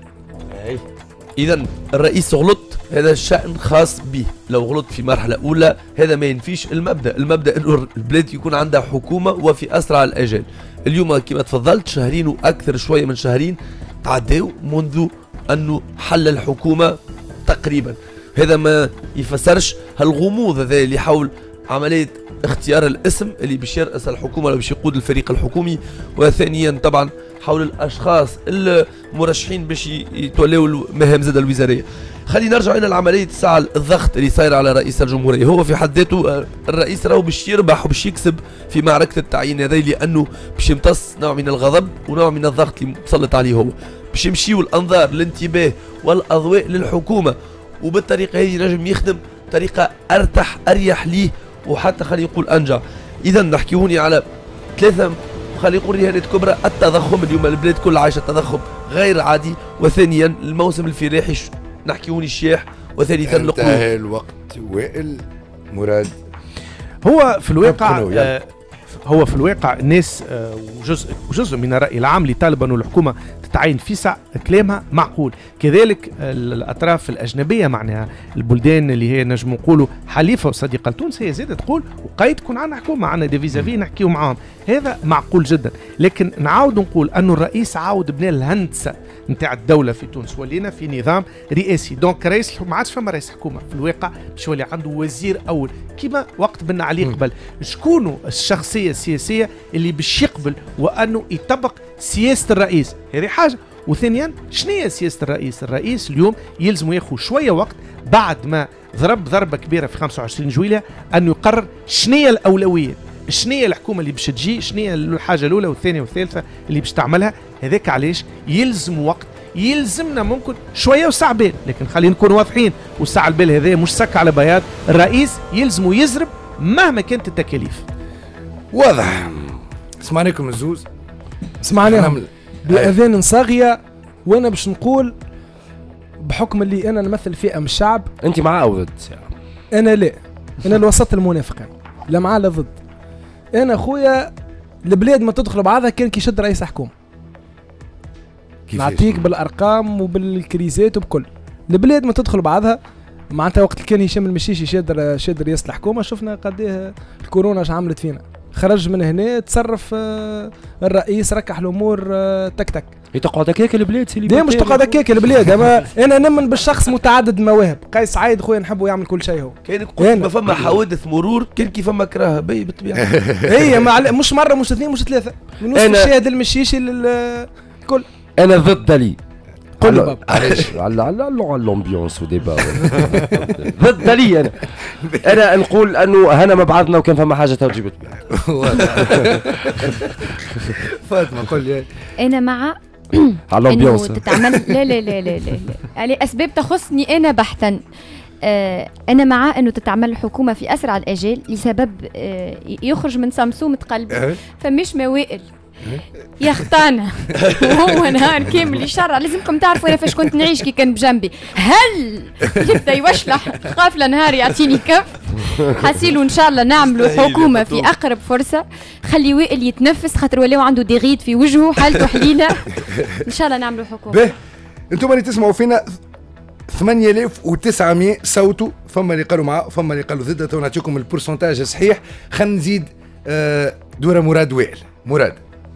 اذا الرئيس غلط، هذا شأن خاص به. لو غلط في مرحله اولى هذا ما ينفيش المبدا، المبدا انه البلاد يكون عندها حكومه وفي اسرع الاجال. اليوم كما تفضلت شهرين واكثر شويه من شهرين تعداو منذ انه حل الحكومه تقريبا. هذا ما يفسرش هالغموض هذا اللي حول عمليه اختيار الاسم اللي باش يرأس الحكومه ولا باش يقود الفريق الحكومي، وثانيا طبعا حول الاشخاص المرشحين باش يتولوا المهام زاد الوزاريه. خلينا نرجع الى العمليه الساعه الضغط اللي صاير على رئيس الجمهوريه. هو في حد ذاته الرئيس راهو باش يربح وباش يكسب في معركه التعيين هذه، لانه باش يمتص نوع من الغضب ونوع من الضغط اللي مسلط عليه هو، باش يمشيوا الانظار الانتباه والاضواء للحكومه، وبالطريقه هذه نجم يخدم طريقه ارتاح اريح ليه وحتى خلينا نقول انجع. اذا نحكي هوني على ثلاثه خلينا نقول رهانات كبرى. التضخم اليوم البلاد كلها عايشه تضخم غير عادي، وثانيا الموسم الفلاحي نحكي هوني الشياح، وثالثا القروض. انتهى الوقت. وائل مراد. هو في الواقع آه هو في الواقع الناس آه وجزء وجزء من الراي العام اللي طالب انه الحكومه تتعين في ساعة كلامها معقول. كذلك الاطراف الاجنبيه معناها البلدان اللي هي نجم نقولوا حليفه وصديقه لتونس هي زادت تقول وقايد تكون عندنا حكومه، عندنا دي فيزافي نحكيو معاهم، هذا معقول جدا. لكن نعاود نقول انه الرئيس عاود بنى الهندسه نتاع الدوله في تونس، ولينا في نظام رئاسي. دونك رئيس ما عادش فما رئيس حكومه في الواقع، باش يولي عنده وزير اول كيما وقت بنا عليه قبل. شكونه الشخصيه السياسيه اللي باش يقبل وانه يطبق سياسه الرئيس؟ هذه حاجه. وثانيا شنو سياسه الرئيس؟ الرئيس اليوم يلزم ياخذ شويه وقت بعد ما ضرب ضربه كبيره في خمسة وعشرين جويلية انه يقرر شنو هي الاولويه، شنو هي الحكومه اللي باش تجي، شنو هي الحاجه الاولى والثانيه والثالثه اللي باش تعملها. هذاك علاش يلزم وقت، يلزمنا ممكن شويه وسع بال، لكن خلينا نكون واضحين، وسع البال هذا مش سك على بياض. الرئيس يلزمه يزرب مهما كانت التكاليف. واضح. سمعناكم الزوز، سمعناهم بأذان صاغية. وانا باش نقول بحكم اللي انا نمثل فئة من الشعب. انت معاه او ضد؟ انا لا، انا الوسط المنافقين، لا معاه لا ضد. انا خويا البلاد ما تدخل بعضها كان كي يشد رئيس حكومة. نعطيك بالارقام وبالكريزات وبكل. البلاد ما تدخل بعضها معناتها. وقت كان هشام المشيشي شاد شاد رئاسة الحكومة شفنا قد ايه الكورونا اش عملت فينا. خرج من هنا تصرف الرئيس ركح الامور تك تك. تقعد هكاك البلاد سيدي؟ لا مش تقعد هكاك البلاد. اما انا نمن بالشخص متعدد المواهب. قيس سعيد خويا نحبه يعمل كل شيء هو. كان قلت ما فما حوادث مرور كان كيف فما كراهه باهي بالطبيعه. هي مش مره مش اثنين مش ثلاثه من وسط الشاهد المشيشي للكل. انا ضد لي. قول لي بابا. علاش؟ على على الامبيونس وديبا. ضد لي انا. انا نقول انه هنا مع بعضنا وكان فما حاجه تو جيبت فاطمه قول لي. انا مع على الامبيونس تتعمل. لا لا لا لا لا على اسباب تخصني انا بحتا. آه انا مع انه تتعمل الحكومه في اسرع الاجال لسبب آه يخرج من سمسومة قلبي. فمش موائل يا خطانة وهو نهار كامل يشرع. لازمكم تعرفوا انا فاش كنت نعيش كي كان بجنبي هل يبدا يوشلح قافله نهار يعطيني كف. حاسيلو ان شاء الله نعملوا حكومه في اقرب فرصه. خلي وائل يتنفس خاطر ولاو عنده ديغيد في وجهه حالته حليله. ان شاء الله نعملوا حكومه. باهي انتم اللي تسمعوا فينا ثمانية آلاف وتسعمائة صوتوا. فما اللي قالوا معاه فما اللي قالوا ضده. تو نعطيكم البورسنتاج صحيح. خلينا نزيد دوره مراد وائل. مراد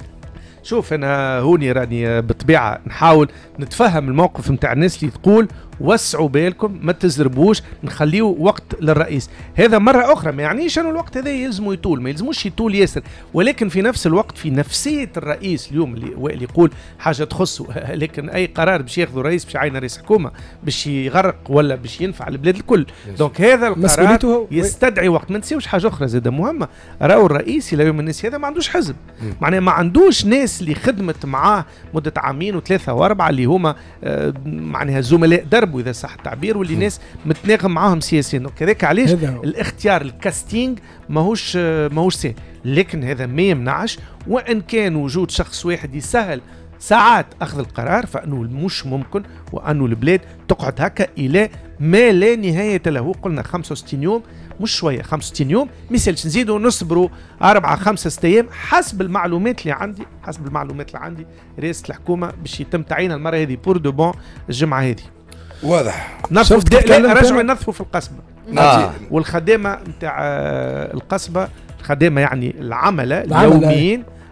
شوف انا هوني راني بالطبيعه نحاول نتفهم الموقف نتاع الناس اللي تقول وسعوا بالكم ما تزربوش نخليو وقت للرئيس. هذا مرة أخرى ما يعنيش أنه الوقت هذا يلزمه يطول، ما يلزموش يطول ياسر، ولكن في نفس الوقت في نفسية الرئيس اليوم اللي, اللي يقول حاجة تخصه. لكن أي قرار باش ياخذه رئيس باش يعين رئيس حكومة باش يغرق ولا باش ينفع البلاد الكل. دونك هذا القرار يستدعي وقت. ما نسيوش حاجة أخرى زادة مهمة، راهو الرئيس إلى يوم الناس هذا ما عندوش حزب، معناها ما عندوش ناس اللي خدمت معاه مدة عامين وثلاثة وأربعة اللي هما آه معناها زملاء درب وإذا صح التعبير، واللي ناس متناغم معاهم سياسيا. وكذلك علاش الاختيار الكاستينج ماهوش ماهوش سهل، لكن هذا ما يمنعش وان كان وجود شخص واحد يسهل ساعات اخذ القرار، فانه مش ممكن وانه البلاد تقعد هكا الى ما لا نهايه له. قلنا خمسة وستين يوم مش شويه، خمسة وستين يوم مثالش نزيدوا نصبروا أربعة خمسة ستة أيام حسب المعلومات اللي عندي. حسب المعلومات اللي عندي رئاسة الحكومة باش يتم تعيينها المره هذه بور دو بون الجمعه هذه. واضح. نظفوا رجعوا ينظفوا في القصبة. آه. والخدامة نتاع القصبة، الخدامة يعني العملة اليوميين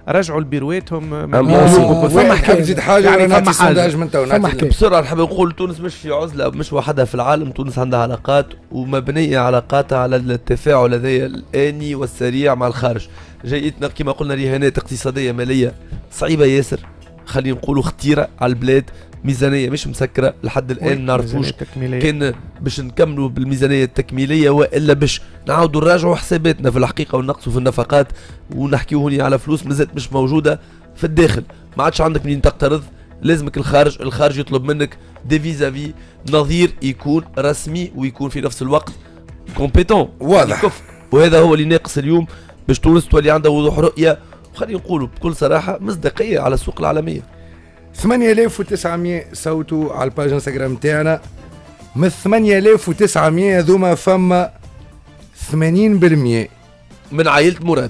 رجعوا لبيرواتهم. فما حكايه تزيد حاجه يعني نعطي سونداج من تو بسرعه نحب نقول تونس مش في عزله مش وحدها في العالم. تونس عندها علاقات ومبنيه علاقاتها على التفاعل هذايا الاني والسريع مع الخارج. جايتنا كما قلنا رهانات اقتصاديه ماليه صعيبه ياسر، خلينا نقولوا خطيره على البلاد. ميزانيه مش مسكره لحد الان، نعرفوش كان باش نكملوا بالميزانيه التكميليه والا باش نعاودوا نراجعوا حساباتنا في الحقيقه ونقصوا في النفقات ونحكيو هوني على فلوس مازالت مش موجوده في الداخل. ما عادش عندك منين تقترض، لازمك الخارج، الخارج يطلب منك دي فيزافي نظير يكون رسمي ويكون في نفس الوقت كومبيتون واضح. وهذا هو اللي ناقص اليوم باش تونس تولي عندها وضوح رؤيه، وخلينا نقولوا بكل صراحه مصداقيه على السوق العالميه. ثمانية آلاف وتسعمية صوتوا على الباج انستغرام تاعنا. من ثمانية آلاف وتسعمية هذوما فما ثمانين بالمية من عائلة مراد.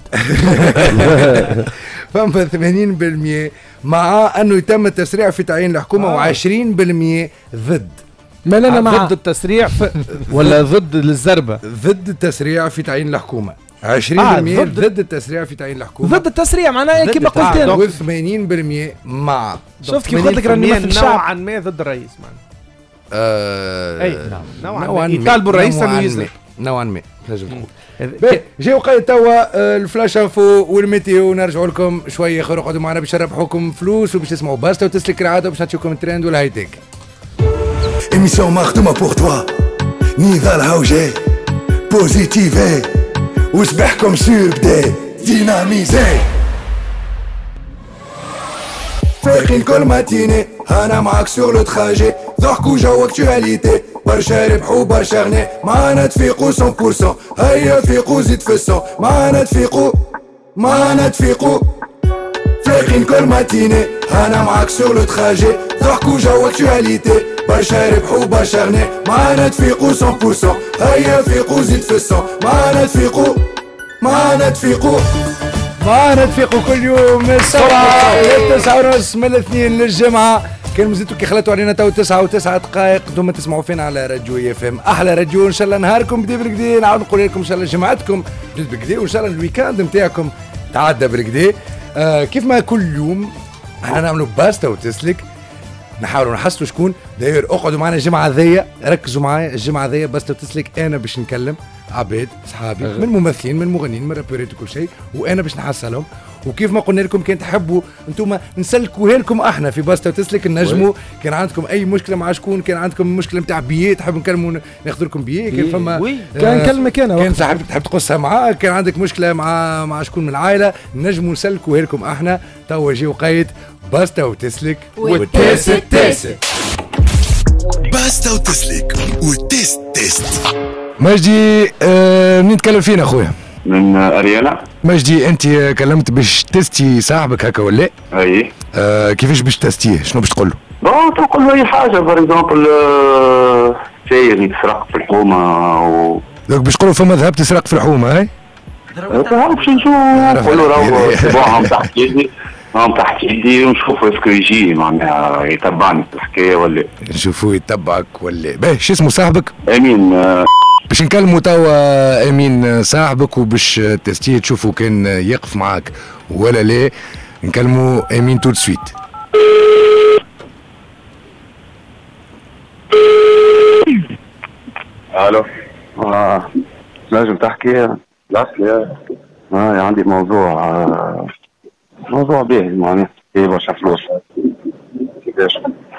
فما ثمانين بالمية مع انه يتم التسريع في تعيين الحكومه آه. وعشرين بالمية ضد. ما انا مع ضد التسريع ف... ولا ضد الزربه؟ ضد التسريع في تعيين الحكومه. عشرين بالمية آه ضد, ضد التسريع في تعيين الحكومه. ضد التسريع معناها كما قلت انا. وثمانين بالمية مع. شفت كيف قلت لك راني نمثل الشعب نوعا ما ضد الرئيس معناها. آه اي نعم نوعا ما يطالبوا الرئيس انه يزرب نوعا ما لازم تقول. جاو قايد توا الفلاش انفو والميتيو، نرجعوا لكم شويه اخر. اقعدوا معنا باش نربحوكم فلوس وباش تسمعوا باستا وتسلك رعاده وباش نعطيكم الترند والهاي تك. ايميسيون مخدومه بور توا، نضال هاو جاي بوزيتيفي وصباحكم سوبدي ديناميزي. فايقين كل ماتيني انا معاك سور لو تراجي، ضحك وجو اكتواليتي، برشا ربح وبرشا غني، معانا تفيقوا مية بالمية. هيا فيقوا زيد في الصون، معانا تفيقوا معانا تفيقوا. فايقين كل ماتيني انا معاك سور لو تراجي، ضحك وجو اكتواليتي، برشا ربح وبرشا غني، معانا تفيقوا مية بالمية. هيا فيقوا زيد في الصون، معانا تفيقوا معانا تفيقوا معانا تفيقوا كل يوم من السبعة للتسعة ونص، من الاثنين للجمعة. كان مزيتو كي خلطوا علينا تو تسعة وتسعة دقائق. انتم تسمعوا فينا على راديو اف ام، احلى راديو. ان شاء الله نهاركم بدا بالكدا، نعاود نقول لكم ان شاء الله جمعتكم بدات بالكدا، وان شاء الله الويكاند نتاعكم تعدى بالكدا. آه كيف ما كل يوم احنا نعملوا باستا وتسلك، نحاولوا نحسوا شكون. داير اقعدوا معنا الجمعه ذيا، ركزوا معايا الجمعه ذيا باستا وتسلك. انا باش نكلم عباد صحابي من ممثلين من مغنيين من رابوريت وكل شيء، وانا باش نحصلهم. وكيف ما قلنا لكم كان تحبوا انتم نسلكوها لكم احنا في باستا وتسلك، نجموا كان عندكم اي مشكله مع شكون، كان عندكم مشكله نتاع بيي تحبوا نكلموا ناخذ لكم بيي، كان فما آه كان نكلمك انا كان صاحب تحب تقصها معاه، كان عندك مشكله مع مع شكون من العائله، نجموا نسلكوها لكم احنا. توا جيو قايد باستا وتسلك والتيست تيست. باستا وتسلك والتيست تيست. مجدي آه منين تكلم فينا اخويا؟ من اريانا. مجدي انت كلمت باش تستي صاحبك هكا ولا؟ اي. آه كيفاش باش تستيه؟ شنو باش تقول له؟ بون تقول له اي حاجه، فور اكزومبل ساير يتسرق في الحومه و دوك باش تقول له فما ذهب تسرق في الحومه هاي؟ باش نشوف نقول له راهو سبوعهم تحت يدي، راهم تحت يدي ونشوفوا اسكو يجي معناها يتبعني في الحكايه ولا نشوفوا يتبعك ولا. باهي شو اسمه صاحبك؟ امين. آه باش نكلموا توا امين صاحبك وباش تستيه تشوفوا كان يقف معاك ولا لا. نكلموا امين تو سويت. الو. اه لازم تحكي؟ لا لا اه عندي موضوع آه موضوع باهي معناها فيه برشا فلوس. كيفاش؟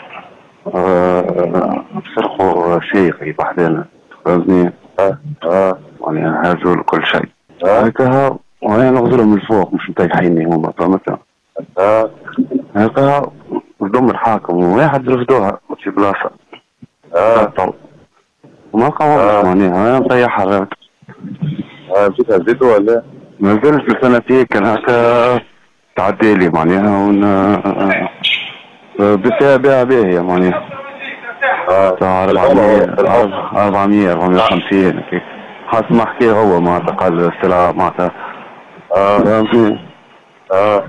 آه سرقوا سيقي بحدنا فهمتني؟ اه اه معناها هازوا كل شيء هكا، وانا نغزلهم من الفوق مش متيحيني هما فهمت؟ اه هكا ضم الحاكم وواحد رفدوها في بلاصه اه وما لقاوهاش معناها انا مطيحها. اه جيتها زيدوا ولا؟ ما زالت السنه فيه كان هكا تعديلي معناها ون بها بها باهية معناها تاع أربعمية أربعمية أربعمية وخمسين حسب ما حكي هو معناتها قال السلعة معناتها فهمتني؟ اه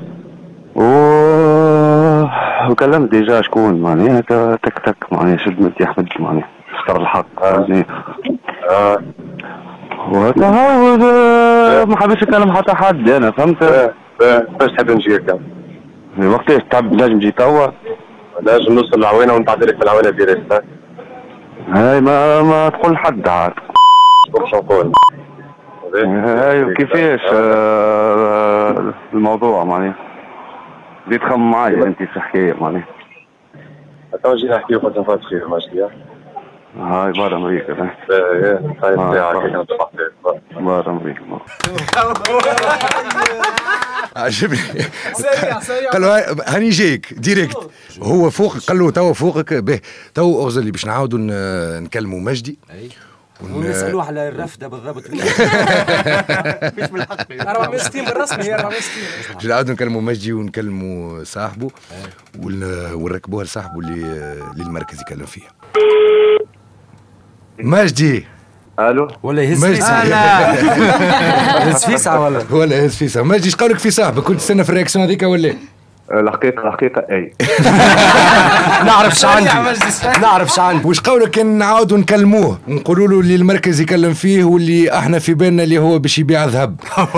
وكلمت ديجا شكون معناها تك تك معناها شد مدي أحمد معناها اختار الحق فهمتني؟ اه وهكا ما حبيتش نكلم حتى حد أنا فهمت؟ باش تحب نجيك؟ وقتاش تحب نجم نجي توا؟ نجم نوصل العوينه ونتعدى لك في العوينه ديريكت. هاي ما ما تقول لحد عاد. باش نقول. هاي كيفاش آه الموضوع معناها؟ بديت تخمم معايا انت في حكايه معناها. تو جينا نحكيو قلت نفات خير ماشي. هاي برا امريكا. ايه هاي تاعك برا امريكا. عجبني. قال له هاني جايك ديريكت. هو فوق قال له تو فوقك به تو اغزر لي باش نعاودوا نكلموا مجدي ونسالوه على الرفده بالضبط. مش بالحق أربعمية وستين بالرسمي هي أربعمية وستين. باش نعاودوا نكلموا مجدي ونكلموا صاحبه ونركبوها لصاحبه اللي للمركز يكلم فيه. مجدي الو ولا يهز فيسع؟ يهز فيسع ولا ولا يهز فيسع. مجدي ايش قولك في صاحبك؟ كنت تستنى في الرياكسيون هذيك ولا؟ الحقيقه الحقيقه اي. نعرف ش عندي نعرف ش عندي. واش قولك كان نعاودوا نكلموه ونقولوا له اللي المركز يكلم فيه واللي احنا في بالنا اللي هو باش يبيع ذهب؟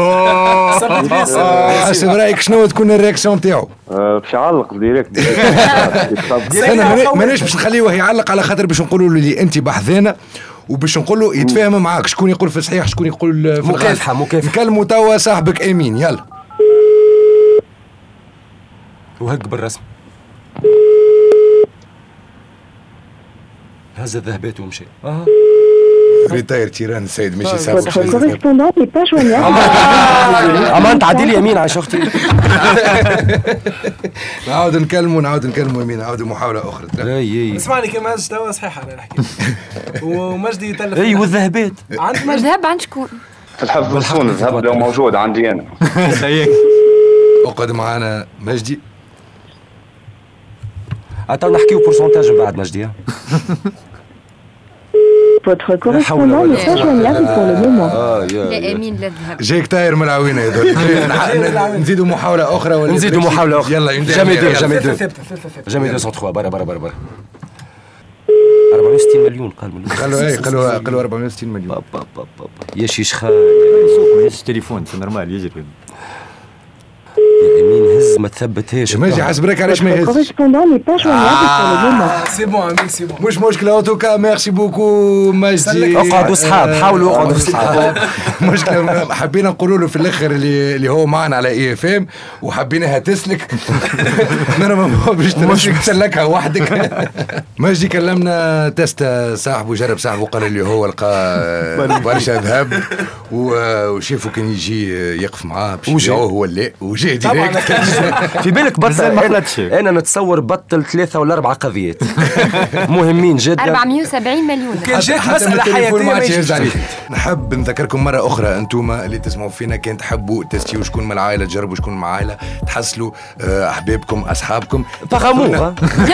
حسب رايك شنو تكون الرياكسيون تاعو؟ باش يعلق ديريكت. انا مانيش باش نخليه يعلق على خاطر باش نقولوا له اللي انت بحذانا وباش نقول له يتفاهم معاك شكون يقول في الصحيح شكون يقول في مكافحه مكافحه. نكلموا توا صاحبك امين يلا. وهق بالرسم هز الذهبات ومشي. اه ريتاير تيران السيد ماشي صاحب. اما انت عدي لي يمين عايش اختي. نعاود نكلموا نعاود نكلموا يمين نعاودوا محاوله اخرى. اي اسمعني كما هز توا صحيح انا نحكي. ومجدي يتلف. اي والذهبات عند مجدي. الذهب عند شكون؟ في الحفظ والصون الذهب لو موجود عندي انا. اقعد معنا مجدي. attends نحكيو بورسونتاج بعد مجدي. Votre correspondant n'est pas joignable pour le moment. لا امين للذهب. جايك طاير من العوينه يا نزيدوا محاوله اخرى ولا نزيدوا محاوله اخرى؟ يلا جامي دو جامي دو جامي مئتين وثلاثة برا برا برا برا أربعمية وستين مليون قال من قالوا ايه قالوا قالوا أربعمية وستين مليون. باب باب باب باب يا شيشخان يا تليفون سي نورمال يجري. يا امين هز ما تثبتهاش. ماجي حسبرك علاش ما يهزش؟ سي بون امين سي بون. مش مشكله اوتوكا ميرسي بوكو مجدي. اقعدوا صحاب حاولوا اقعدوا صحاب. مشكله حبينا نقولوا له في الاخر اللي اللي هو معنا على اي اف ام وحبيناها تسلك. انا ما باش تسلكها وحدك. مجدي كلمنا تيست صاحبه جرب صاحبه قال اللي هو لقى برشا ذهب وشافوا كان يجي يقف معاه باش يبيعوه هو لا وجا ديريكت. في بالك بطل انا نتصور بطل ثلاثه ولا اربعه قضيات مهمين جدا. أربعمية وسبعين مليون. كان جات مساله حياتيه. نحب نذكركم مره اخرى انتم اللي تسمعوا فينا كان تحبوا تستيو شكون من العائله تجربوا شكون من العائله تحصلوا احبابكم اصحابكم فخموه.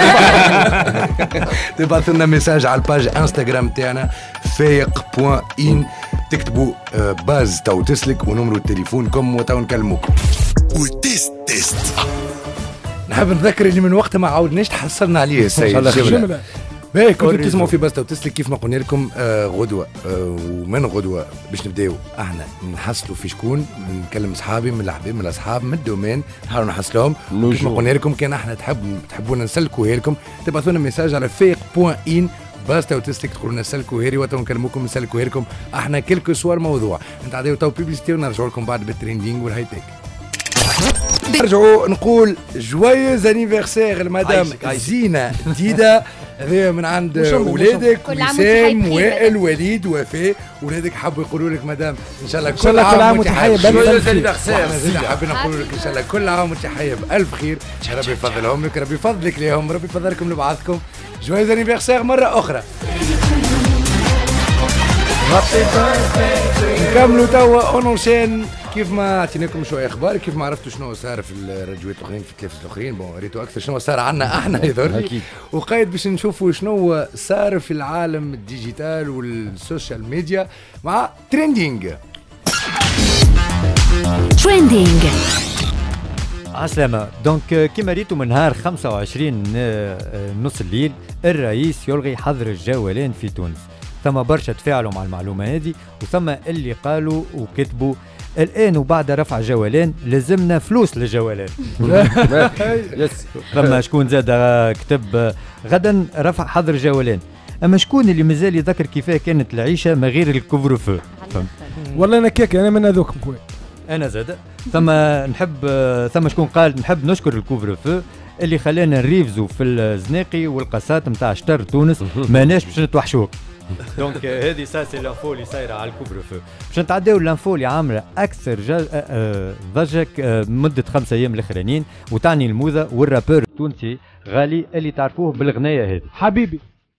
تبعثوا لنا ميساج على الباج انستغرام تاعنا فايق بوان ان تكتبوا باز تو تسلك ونمروا تليفونكم وتو نكلموكم. وتيست تيست. نحب نذكر اللي من وقت ما عاودناش تحصلنا عليه السيد شملة. باهي كنتوا تسمعوا في باستا وتسلك كيف ما قلنا لكم آه غدوه آه ومن غدوه باش نبداو احنا نحصلوا في شكون نكلم اصحابي من الاحباب من الاصحاب من الدومين نحاولوا نحصلوهم كيف ما قلنا لكم كان احنا تحبوا تحبونا نسلكوها لكم تبعثوا لنا ميساج على فيق بوان ان باستا وتسلك تقولوا لنا سلكوا هيري وتو نكلموكم نسلكوا هيركم احنا كلكو سوار موضوع نتعداو تو بيبليستي ونرجعوا لكم بعد بالتريندينغ والهاي تك. نرجعوا نقول جويز انيفرسير لمدام زينة ديدا هذا من عند ولادك وسام وائل وليد وفاء ولادك حبوا يقولوا لك مدام ان شاء الله كل عام وانت حيه جويز انيفرسير. حابين نقول لك ان شاء الله كل عام وانت حيه بالف خير. ربي يفضلهم لك ربي يفضلك ليهم ربي يفضلكم لبعضكم. جويز انيفرسير مره اخرى. نكملوا توا اونشين كيف ما اعطيناكم شويه اخبار كيف ما عرفتوا شنو صار في الراديوات الاخرين في التلفزيون الاخرين بون ريتوا اكثر شنو صار عنا احنا يظهر لي وقايد باش نشوفوا شنو صار في العالم الديجيتال والسوشيال ميديا مع تريندينغ. تريندينغ عسلامة. دونك كما ريتوا من نهار خمسة وعشرين نص الليل الرئيس يلغي حظر الجولان في تونس. ثم برشا تفاعلوا مع المعلومة هذه وثم اللي قالوا وكتبوا الان وبعد رفع جولان لازمنا فلوس للجولان. ثم شكون زاد كتب غدا رفع حظر جولان. اما شكون اللي مازال يذكر كيفاه كانت العيشه ما غير الكوفر فو؟ والله انا كيك انا من هذوك خويا. انا زاد ثم نحب ثم شكون قال نحب نشكر الكوفر فو اللي خلانا نريفزو في الزناقي والقصات نتاع شطر تونس ماناش باش نتوحشوك. دونك هذه ساسي لانفو اللي صايره على الكوفر فو. باش نتعداو لانفو اللي عامله اكثر ضجه مده خمسة ايام الاخرانيين وتعني الموذه والرابور التونسي غالي اللي تعرفوه بالغنايه هذه حبيبي.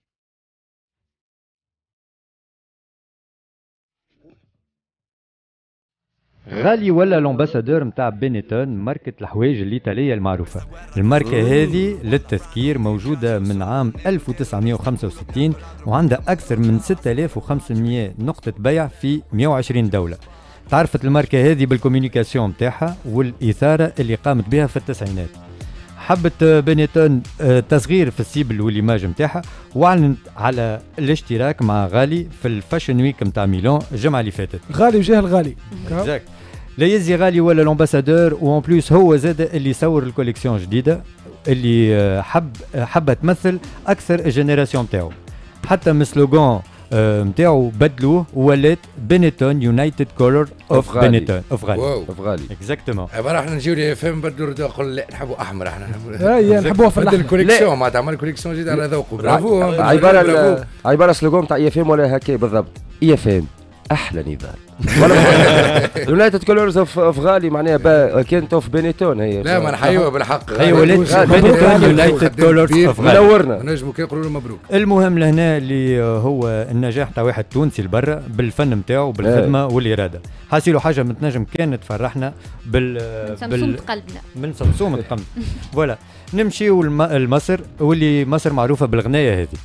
غالي ولا الامباسادور نتاع بينيتون ماركة الحوايج الإيطالية المعروفة. الماركة هذه للتذكير موجودة من عام ألف وتسعمائة وخمسة وستين وعندها أكثر من ستة آلاف وخمسمائة نقطة بيع في مائة وعشرين دولة. تعرفت الماركة هذه بالكوميونيكاسيون متاعها والإثارة اللي قامت بها في التسعينات. حبت بينيتون تصغير في السيبل والإيماج متاعها واعلنت على الاشتراك مع غالي في الفاشن ويك متاع ميلان الجمعة اللي فاتت. غالي وجاه الغالي. لا يزي غالي ولا الامباسادور وان بلوس هو زاد اللي يصور الكوليكسيون جديده اللي حب حابه تمثل اكثر الجينيراسيون نتاعو. حتى من سلوغان نتاعو بدلوه ولات بينيتون يونايتد كولر اوف بينيتون اوف غالي اوف غالي اكزاكتومون. ايوا احنا نجيو لي فهم بدلوا ردوا نقول لا نحبوا احمر احنا اي نحبوها في بدل الكوليكسيون معناتها عمل كوليكسيون جديده على ذوقه. برافو عباره عباره سلوغان تاع اي اف ام ولا هكا بالضبط. اي اف ام احلى نضال. يونايتد كولورز اوف غالي معناها كانت اوف بينيتون هي. لا ما نحيوها بالحق. هي ولات بينيتون يونايتد كولورز اوف غالي. منورنا. نجموا كي نقولوا له مبروك. المهم لهنا اللي هو النجاح تاع واحد تونسي لبرا بالفن نتاعو بالخدمه والاراده. حاسيلو حاجه من تنجم كانت تفرحنا بال من سمسومة قلبنا. من سمسومة قلبنا. فوالا نمشيو لمصر واللي مصر معروفه بالغنايه هذه.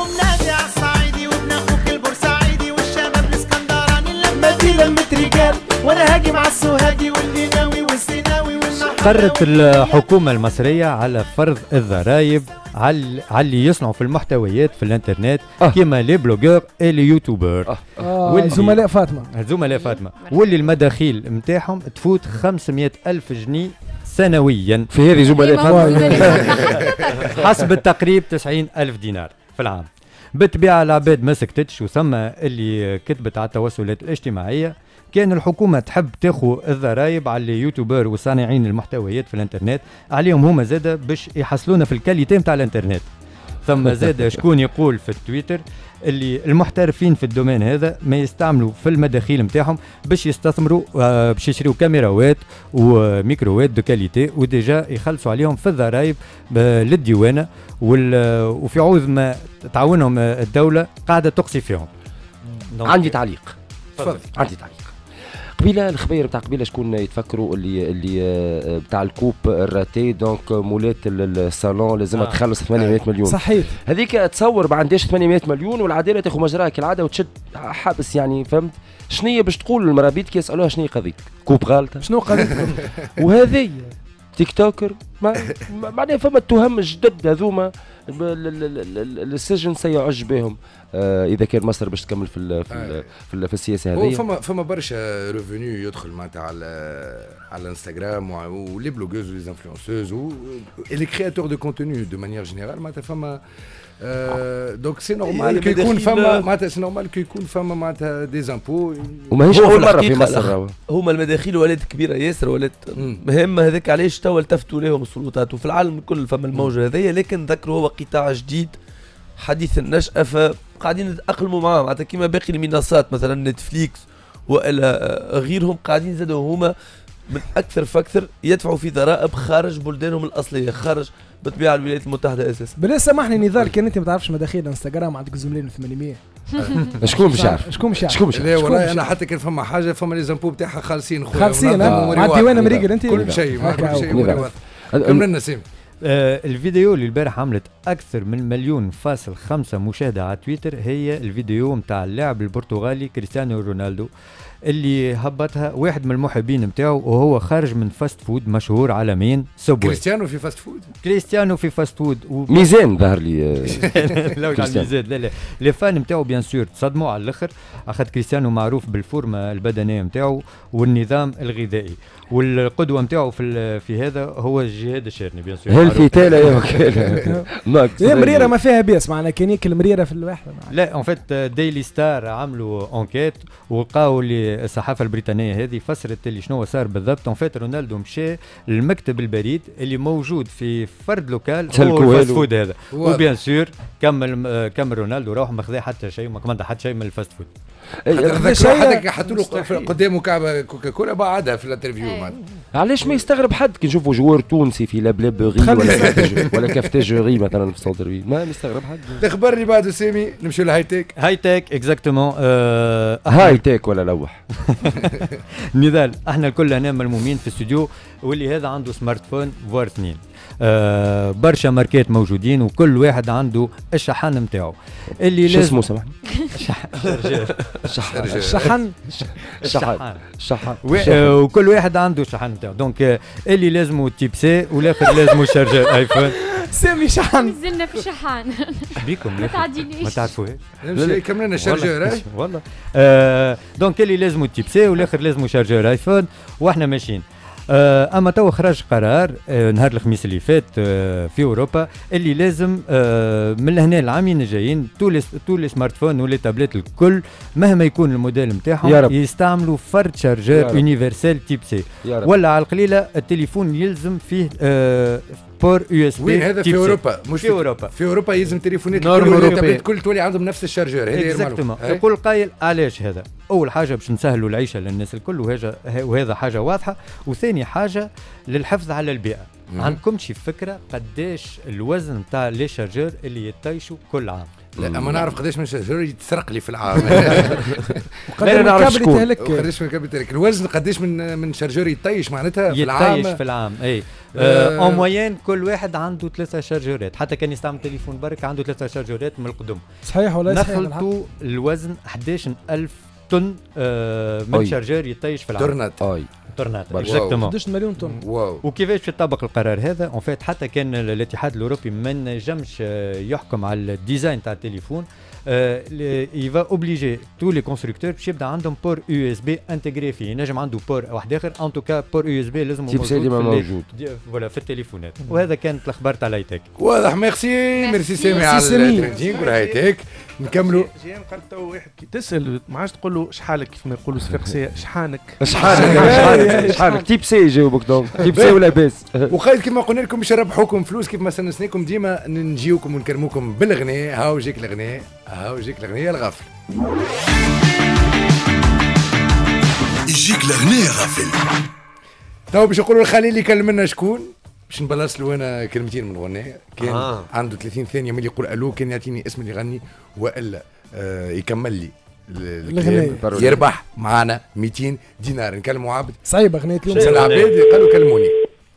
لمت رجال وانا هاجي مع السوهاجي واللي ناوي والسيناوي والنحاوي. قررت الحكومه المصريه على فرض الضرائب على اللي يصنعوا في المحتويات في الانترنت آه. كيما لي بلوجور اي لي يوتيوبر آه. زملاء فاطمه زملاء فاطمه واللي المداخيل نتاعهم تفوت خمسمائة ألف جنيه سنويا في هذه زملاء فاطمه حسب التقريب تسعين ألف دينار في العام. بالطبيعة العباد ما سكتتش وثم اللي كتبت على التواصلات الاجتماعية كان الحكومة تحب تاخذ الضرائب على اليوتيوبر وصانعين المحتويات في الانترنت عليهم هما زاده باش يحصلونا في الكاليتي نتاع الانترنت. ثم زاد شكون يقول في التويتر اللي المحترفين في الدومين هذا ما يستعملوا في المداخيل نتاعهم باش يستثمروا آه باش يشريوا كاميراوات وميكرووات دو كاليتي وديجا يخلصوا عليهم في الضرائب للديوانه وفي عوض ما تعاونهم الدوله قاعده تقصي فيهم. عندي تعليق. تفضل. عندي تعليق. قبيله الخبير بتاع قبيله شكون يتفكروا اللي اللي بتاع الكوب الراتي دونك مولات الصالون لازمها آه. تخلص ثمانمائة مليون. صحيح. هذيك تصور ما عندهاش ثمانمائة مليون والعداله تاخذ مجراها كالعاده وتشد حبس يعني فهمت شنو باش تقول للمرابيط كي يسالوها شنو قضيتك كوب غالطه شنو قضيتك وهذه تيك توكر معناها فما التهم الجدد هذوما السجن سيعج بهم آه اذا كان مصر باش تكمل في ال في, ال في, ال في السياسه هذه. فما فما برشا ريفوني يدخل معناتها على على الانستغرام ولي بلوغوز ولي انفلونسوز ولي كرياتور دو كونتوني دو مانيير جينيرال معناتها فما آه دونك سي نورمال كي يكون فما معناتها سي نورمال كي يكون فما معناتها دي زامبو وماهيش اول مره في مصر. هما المداخيل ولات كبيره ياسر ولات مهمه هذاك علاش توا التفتوا لهم السلطات وفي العالم الكل فما الموجه هذيا لكن ذكروا هو قطاع جديد حديث النشأة فقاعدين نتأقلموا معاه معناتها كيما باقي المنصات مثلا نتفليكس والا غيرهم قاعدين زادوا هما من اكثر فاكثر يدفعوا في ضرائب خارج بلدانهم الاصليه خارج بالطبيعه الولايات المتحده اساسا. بلا سامحني نضال كان انت ما تعرفش مداخيل انستغرام عندك زملين ثمانمائة شكون مش عارف شكون مش عارف شكون مش عارف لا والله انا حتى كان فما حاجه فما لي زامبو نتاعها خالصين خويا خالصين مع الديوان مريقل انت كل شيء كل شيء كمل لنا سيم. آه الفيديو اللي البارح عملت اكثر من مليون فاصل خمسة مشاهده على تويتر هي الفيديو نتاع اللاعب البرتغالي كريستيانو رونالدو اللي هبطها واحد من المحبين نتاعو وهو خارج من فاست فود مشهور عالميا سبوي. كريستيانو في فاست فود. كريستيانو في فاست فود و... ميزان ظهر لي. لا مش على الميزان، لا لا لي فان نتاعو بيان سور تصدموا على الاخر، اخذ كريستيانو معروف بالفورمه البدنيه نتاعو والنظام الغذائي، والقدوه نتاعو في في هذا هو جهاد الشرني بيان سور. هل في تالا يا وكاله هي مريره ما فيها بيس معنا كان ياكل مريره في الواحده. لا اون فيت ديلي ستار عملوا انكيت ولقاو اللي الصحافه البريطانيه هذه فسرت اللي شنو صار بالضبط. اون فيت رونالدو مشى للمكتب البريد اللي موجود في فرد لوكال هو الفاست فود هذا، وبيان سور كمل كمل رونالدو روح ما خذا حتى شيء وما كمان حتى شيء من الفاست فود. حتى حطوا له قدامه كعبه كوكا كولا بعدها في الانترفيو. علاش ما يستغرب حد كي نشوفوا جوار تونسي في لا بلابوغي ولا ولا كافتاجوري مثلا في سونتر فيل، ما يستغرب حد. الاخبار اللي بعده سامي نمشيو لهاي تيك. هاي تيك اكزاكتومون. هاي تيك ولا لوح. نضال احنا الكل هنا ملمومين في الاستوديو واللي هذا عنده سمارت فون فوار اثنين. آه برشا ماركات موجودين وكل واحد عنده الشحن نتاعو اللي شو اسمه سامحني. الشحن الشحن الشحن الشحن وكل واحد عنده الشحن نتاعو. دونك اللي لازمه تيب سي والاخر لازمه شارجر ايفون. سامي شحن نزلنا في شحن بيكم ما تعدينيش ما تعرفوش نمشي كملنا شارجر. والله آه دونك اللي لازمه تيب سي والاخر لازمه شارجر ايفون واحنا ماشيين. آه اما تو خرج قرار آه نهار الخميس اللي فات آه في اوروبا اللي لازم آه من لهنا العامين الجايين طول طول سمارت فون ولي تابلت الكل مهما يكون الموديل نتاعهم يستعملوا فرد شارجر يونيفرسال تيب سي، ولا على القليله التليفون يلزم فيه آه بور يو اس بي. وين هذا في اوروبا؟ مش في اوروبا. في اوروبا يلزم تليفونات الكل كل تولي عندهم نفس الشارجر. هذه اكزاكتومون. يقول قايل علاش هذا؟ اول حاجه باش نسهلوا العيشه للناس الكل وهذا وهذا حاجه واضحه، وثاني حاجه للحفظ على البيئه. عندكم شي فكره قداش الوزن نتاع لي شارجر اللي يطيشوا كل عام؟ لا اما نعرف قداش من شارجر يتسرق لي في العام. لا نعرف شكون قداش من كابل تهلك الوزن، قداش من من شارجر يطيش معناتها في العام. يطيش في العام اي اون موين كل واحد عنده ثلاثه شارجرات، حتى كان يستعمل تليفون برك عنده ثلاثه شارجرات من القدم. صحيح ولا صحيح؟ نخلطوا الوزن احد عشر ألف طن آه من شارجر يطيش في العام. تورنات اي تورنات اكزاكتومون احد عشر مليون طن. واو. وكيفاش يطبق القرار هذا؟ اون فيت حتى كان الاتحاد الاوروبي ما نجمش يحكم على الديزاين تاع التليفون، il va obliger tous les constructeurs باش يبدا عندهم بور يو اس بي انتجري فيه. ينجم عنده بور واحد اخر ان توكا بور يو اس بي لازم موجود فوالا في التليفونات. وهذا كانت الاخبار تاع هاي تيك. واضح. ميرسي ميرسي سامي على الترندينغ وهاي تيك. نكملوا. جيان قال تو واحد كي تسال ما عادش تقول له شحالك كيف ما يقولوا صفاقسيه شحانك شحانك شحانك تيب سي يجاوبك دونك تيب سي ولا باس. وقايد كيما قلنا لكم باش نربحوكم فلوس كيف ما سنسناكم ديما نجيوكم ونكرموكم بالغناء. هاو جيك الغناء هاو جيك الغناء الغافل. يجيك الغناء غافل. تو باش نقولوا الخليل اللي كلمنا شكون باش نبلص له انا كلمتين من الغناء. كان آه. عنده ثلاثين ثانيه ملي يقول الو كان يعطيني اسم اللي يغني والا آه يكمل لي الغناء يربح معنا مئتين دينار. نكلموا عبد صعيبه غنيت اليوم. العباد قالوا كلموني.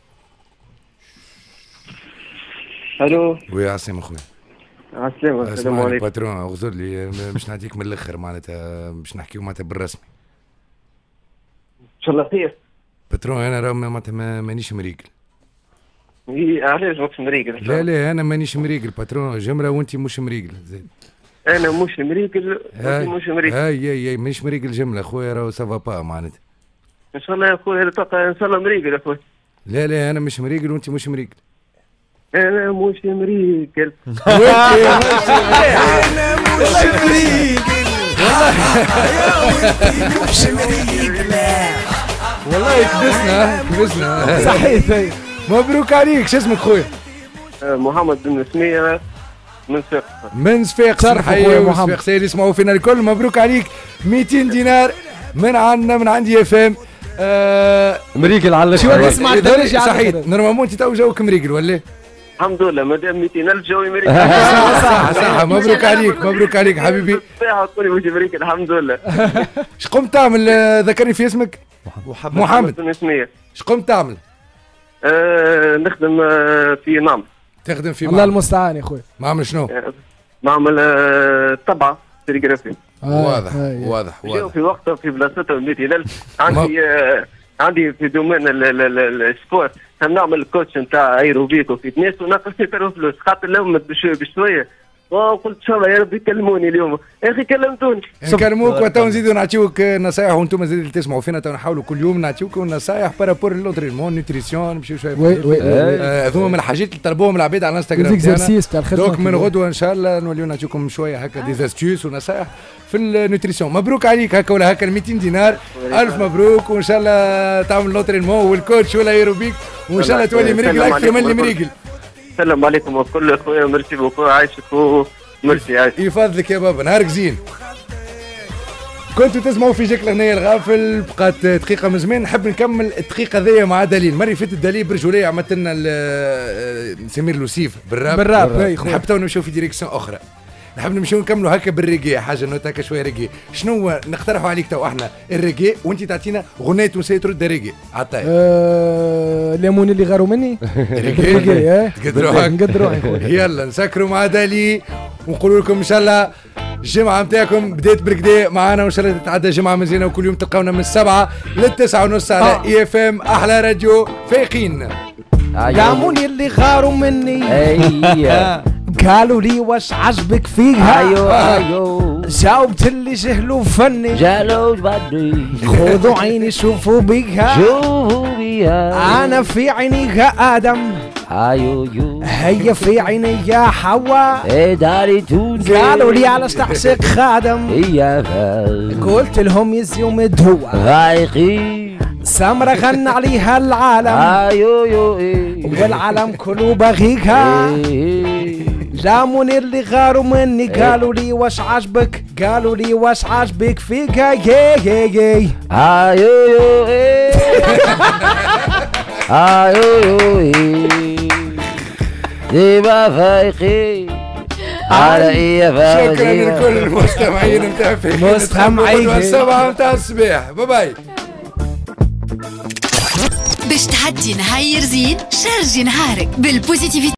الو وي عسلامة خويا. عسلامة. السلام عليكم. باترون اغزر لي باش نعطيك من الاخر معناتها باش نحكيو معناتها بالرسمي. ان شاء الله خير. باترون انا راه معناتها مانيش مريقل. علاش ماكش مريقل؟ لا لا انا مانيش مريقل باترون جمره وانت مش مريقل زين. انا مش مريقل وانت مش مريقل. هاي هاي هاي مانيش مريقل جمله خويا راهو سافا با معناتها. ان شاء الله يا خويا الطاقه ان شاء الله مريقل يا خويا. لا لا انا مش مريقل وانت مش مريقل. انا مش مريقل. انا مش مريقل. والله مش مريقل. والله كبسنا كبسنا. صحيح. مبروك عليك. شو اسمك خويا؟ محمد بن سمية من صفاقس. من صفاقس. نحيي محمد سيدي يسمعوا فينا الكل. مبروك عليك مئتين دينار من عندنا من عندي اف ام. مريقل على شو اسمع الدرجة صحيح. نورمالمون انت تو جوك مريقل ولا؟ الحمد لله مادام مئتين ألف جوي مريقل. صح صح. مبروك عليك مبروك عليك حبيبي. ساعة تقولي مش مريقل الحمد لله. اش قمت تعمل؟ ذكرني في اسمك. محمد. محمد بن سمية. اش قمت تعمل؟ آه نخدم آه في معمل. تخدم في معمل. الله المستعان يا خويا. معمل شنو؟ آه معمل آه طبعة سيريغرافي. واضح واضح واضح في وقتها في بلاصتهم مئتين ألف. عندي آه عندي في دومين السبورت نعمل كوتش نتاع ايروبيك وفيتنس وناقصني كانوا فلوس خاطر لهم بشويه. وقلت ان شاء الله يا ربي يكلموني اليوم. يا اخي كلمتوني نكلموك وتو نزيدوا نعطيوك نصائح وانتم زيدوا تسمعوا فينا تو نحاولوا كل يوم نعطيوكم نصائح بارابور لونترينمون نوتريسيون نمشيو شويه. وي وي هذوما من الحاجات اللي طلبوهم العباد على الانستغرام تاعنا. دوك من غدوه ان شاء الله نوليو نعطيكم شويه هكا ديزاستيوس ونصائح في النوتريسيون. مبروك عليك هكا ولا هكا مئتين دينار. الف مبروك وان شاء الله تعمل لونترينمون والكوتش ولا ايروبيك وان شاء الله تولي مريقل اكثر من اللي مريقل. السلام عليكم وكل خويا ميرسي بوكو عايشك و ميرسي عايشك. يفضلك يا بابا نهارك زين. كنتوا تسمعوا في جيك الأغنية الغافل بقات دقيقة من زمان. نحب نكمل الدقيقة ذي مع دليل. مرة فاتت دليل برجولية عملت لنا سمير لوسيف بالراب بالراب. نحب تو نمشيو في ديريكسيون أخرى. نحب نمشيو نكملوا هكا بالريجي حاجة نوت هكا شوية ريجي. شنو نقترحوا عليك تو احنا الريجي وانت تعطينا غنية تونسية ترد ريجي عطاي. أه... ليمون اللي غاروا مني. ريجي تقد روحك نقد روحي. يلا نسكروا مع دالي ونقولوا لكم ان شاء الله الجمعة نتاعكم بديت بركدي معانا وان شاء الله تتعدى جمعة مزيانة وكل يوم تلقاونا من السبعة للتسعة ونص على آه. اي اف ام احلى راديو فايقين. ليمون اللي غاروا مني. قالوا لي واش عجبك فيها. ايوه ايوه جاوبت اللي جهلوا فني. جهلوا بدي خذوا عيني شوفوا بيها. شوفوا بيها انا في عيني ادم. ايوه هي في عيني يا حواء. ايه داري تونس. قالوا لي علاش تحشق خادم. هي قلت لهم يزيوم الدوا رايقين. سمرة غنى عليها العالم. ايوه والعالم كله بغيها. جاموني اللي غاروا مني قالوا لي واش عجبك. قالوا لي واش عجبك فيها. يي يي يي ايوه ايوه ديما فايقين على ايه فايقين. شكرا لكل المستمعين نتاع فايقين مستمعين السبعة نتاع الصباح. باي باي. باش تعدي نهار زين شارجي نهارك بالبوزيتيفيتي.